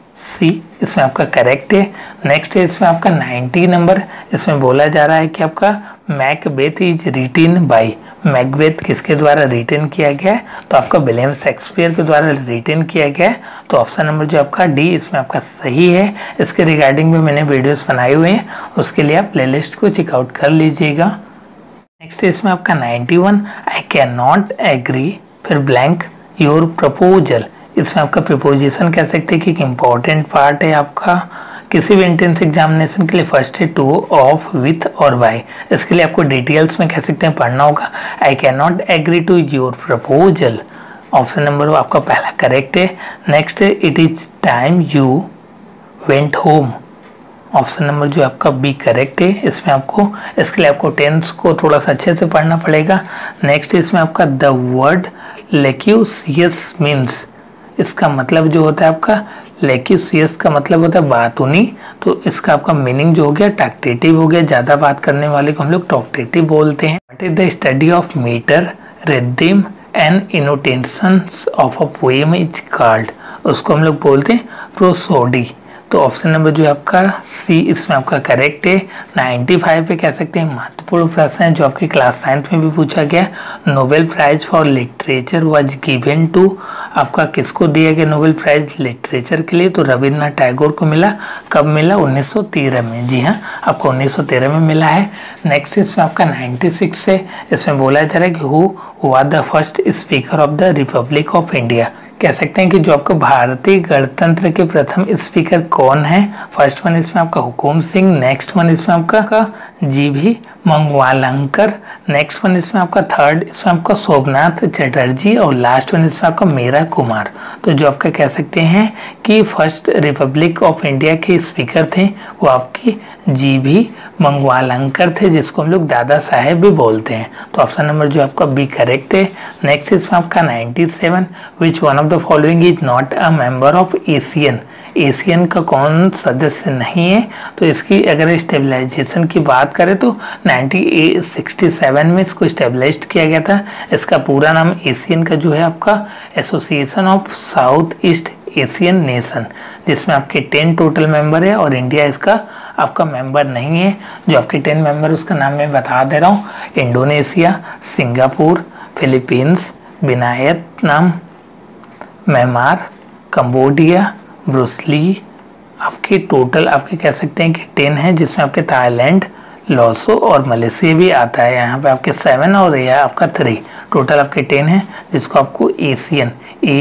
सी इसमें आपका करेक्ट है। नेक्स्ट है इसमें आपका 90 नंबर, इसमें बोला जा रहा है कि आपका Macbeth is written by, Macbeth किसके द्वारा रिटेन किया गया है, तो आपका विलियम शेक्सपियर के द्वारा रिटेन किया गया है। तो ऑप्शन नंबर जो आपका डी इसमें आपका सही है। इसके रिगार्डिंग में मैंने वीडियोस बनाए हुए हैं, उसके लिए आप प्लेलिस्ट को चेकआउट कर लीजिएगा। नेक्स्ट है इसमें आपका 91 आई कैन नॉट एग्री फिर ब्लैंक योर प्रपोजल, इसमें आपका प्रिपोजिशन कह सकते हैं कि एक इम्पॉर्टेंट पार्ट है आपका किसी भी एंट्रेंस एग्जामिनेशन के लिए। फर्स्ट है टू, ऑफ, विथ और बाय, इसके लिए आपको डिटेल्स में कह सकते हैं पढ़ना होगा। I can not agree to your proposal, option number आपका पहला करेक्ट है। नेक्स्ट है it is time you went home, option number जो आपका बी करेक्ट है। इसमें आपको इसके लिए आपको टेंस को थोड़ा सा अच्छे से पढ़ना पड़ेगा। नेक्स्ट इसमें आपका द वर्ड लेक्यूसियस मीन्स, इसका मतलब जो होता है आपका लेक्यूसियस का मतलब होता है बातूनी, तो इसका आपका मीनिंग जो हो गया टॉक्टेटिव हो गया, ज़्यादा बात करने वाले को हम लोग टॉक्टेटिव बोलते हैं। What is the study of metre rhythm and intonations of a poem is called, उसको हम लोग बोलते हैं प्रोसोडी। तो ऑप्शन नंबर जो है आपका सी इसमें आपका करेक्ट है। 95 पे कह सकते हैं महत्वपूर्ण प्रश्न है जो आपके क्लास 9 में भी पूछा गया। Nobel prize for literature was given to, आपका किसको दिया गया नोबेल प्राइज लिटरेचर के लिए, तो रविन्द्रनाथ टैगोर को मिला। कब मिला? 1913 में, जी हाँ आपको 1913 में मिला है। नेक्स्ट इसमें आपका 96 है, इसमें बोला जा रहा है कि who was the first speaker of the republic of India, कह सकते हैं कि जो आपको भारतीय गणतंत्र के प्रथम स्पीकर कौन है। फर्स्ट वन इसमें आपका हुकुम सिंह, नेक्स्ट वन इसमें आपका जीभी मंगवालंकर, नेक्स्ट वन इसमें आपका थर्ड इसमें आपका सोमनाथ चटर्जी और लास्ट वन इसमें आपका मीरा कुमार। तो जो आपका कह सकते हैं कि फर्स्ट रिपब्लिक ऑफ इंडिया के स्पीकर थे वो आपके जीभी मंगवालंकर थे, जिसको हम लोग दादा साहेब भी बोलते हैं। तो ऑप्शन नंबर जो आपका बी करेक्ट है। नेक्स्ट इसमें आपका 97 which one of the following is not a member of ASEAN, ASEAN का कौन सदस्य नहीं है। तो इसकी अगर स्टेबलाइजेशन की बात करें तो 1967 में इसको स्टेबलाइज किया गया था। इसका पूरा नाम एशियन का जो है आपका association of south east Asian nation, जिसमें आपके 10 टोटल मेंबर है और इंडिया इसका आपका मेंबर नहीं है। जो आपके 10 मेंबर उसका नाम मैं बता दे रहा हूँ, Indonesia, Singapore, Philippines, Vietnam, Myanmar, Cambodia, Brunei, आपके टोटल आपके कह सकते हैं कि 10 है, जिसमें आपके थाईलैंड, लॉसो और मलेशिया भी आता है। यहाँ पे आपके 7 और यह आपका 3, टोटल आपके 10 है, जिसको आपको एशियन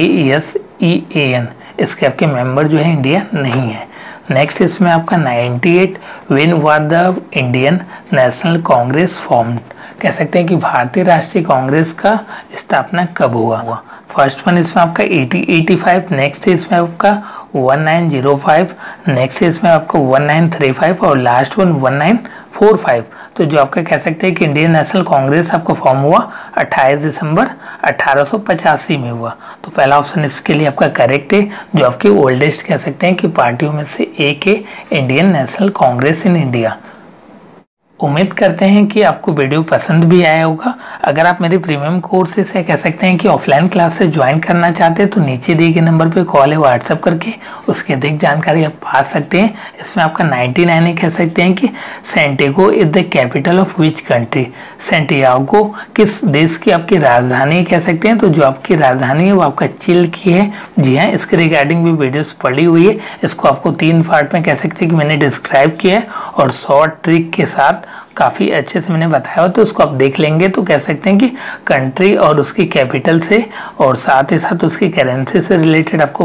ASEAN इसके आपके मेंबर जो है इंडिया नहीं है। नेक्स्ट इसमें आपका 98 when was the Indian National Congress formed, कह सकते हैं कि भारतीय राष्ट्रीय कांग्रेस का स्थापना कब हुआ। फर्स्ट वन इसमें आपका 85, नेक्स्ट इसमें आपका 1905, नेक्स्ट इसमें आपका 1935 और लास्ट वन 1945। तो जो आपका कह सकते हैं कि इंडियन नेशनल कांग्रेस आपका फॉर्म हुआ 28 दिसंबर 1885 में हुआ। तो पहला ऑप्शन इसके लिए आपका करेक्ट है। जो आपकी ओल्डेस्ट कह सकते हैं कि पार्टियों में से एक है Indian National Congress in India. उम्मीद करते हैं कि आपको वीडियो पसंद भी आया होगा। अगर आप मेरे प्रीमियम कोर्सेस से कह सकते हैं कि ऑफलाइन क्लास से ज्वाइन करना चाहते हैं तो नीचे दिए गए नंबर पे कॉल है, व्हाट्सएप करके उसकी अधिक जानकारी आप पा सकते हैं। इसमें आपका 99 कह सकते हैं कि Santiago is the capital of which country, Santiago किस देश की आपकी राजधानी कह सकते हैं। तो जो आपकी राजधानी है वो आपका चिल की है। जी हाँ, इसके रिगार्डिंग भी वीडियोस पड़ी हुई है। इसको आपको 3 पार्ट में कह सकते हैं कि मैंने डिस्क्राइब किया है और शॉर्ट ट्रिक के साथ काफ़ी अच्छे से मैंने बताया हो, तो उसको आप देख लेंगे तो कह सकते हैं कि कंट्री और उसकी कैपिटल से और साथ ही साथ उसकी करेंसी से रिलेटेड आपको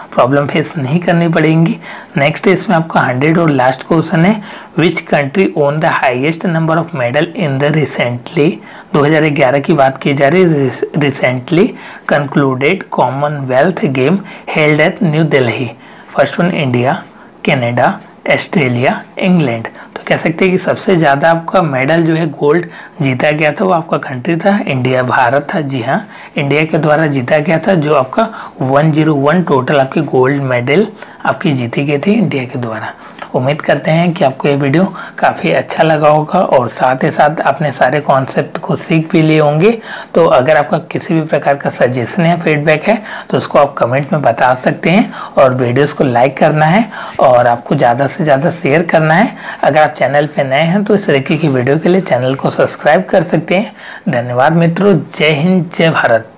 प्रॉब्लम फेस नहीं करनी पड़ेगी। नेक्स्ट इसमें आपका 100 और लास्ट क्वेश्चन है, which country won the highest number of medal in the recently 2011 की बात की जा रही है, recently concluded Commonwealth game held at New Delhi. First one India, Canada, Australia, England. तो कह सकते हैं कि सबसे ज़्यादा आपका मेडल जो है गोल्ड जीता गया था वो आपका कंट्री था इंडिया, भारत था। जी हाँ, इंडिया के द्वारा जीता गया था, जो आपका 101 टोटल आपकी गोल्ड मेडल आपकी जीती गई थी इंडिया के द्वारा। उम्मीद करते हैं कि आपको ये वीडियो काफ़ी अच्छा लगा होगा और साथ ही साथ आपने सारे कॉन्सेप्ट को सीख भी लिए होंगे। तो अगर आपका किसी भी प्रकार का सजेशन या फीडबैक है तो उसको आप कमेंट में बता सकते हैं और वीडियोस को लाइक करना है और आपको ज़्यादा से ज़्यादा शेयर करना है। अगर आप चैनल पर नए हैं तो इस तरीके की वीडियो के लिए चैनल को सब्सक्राइब कर सकते हैं। धन्यवाद मित्रों, जय हिंद, जय भारत।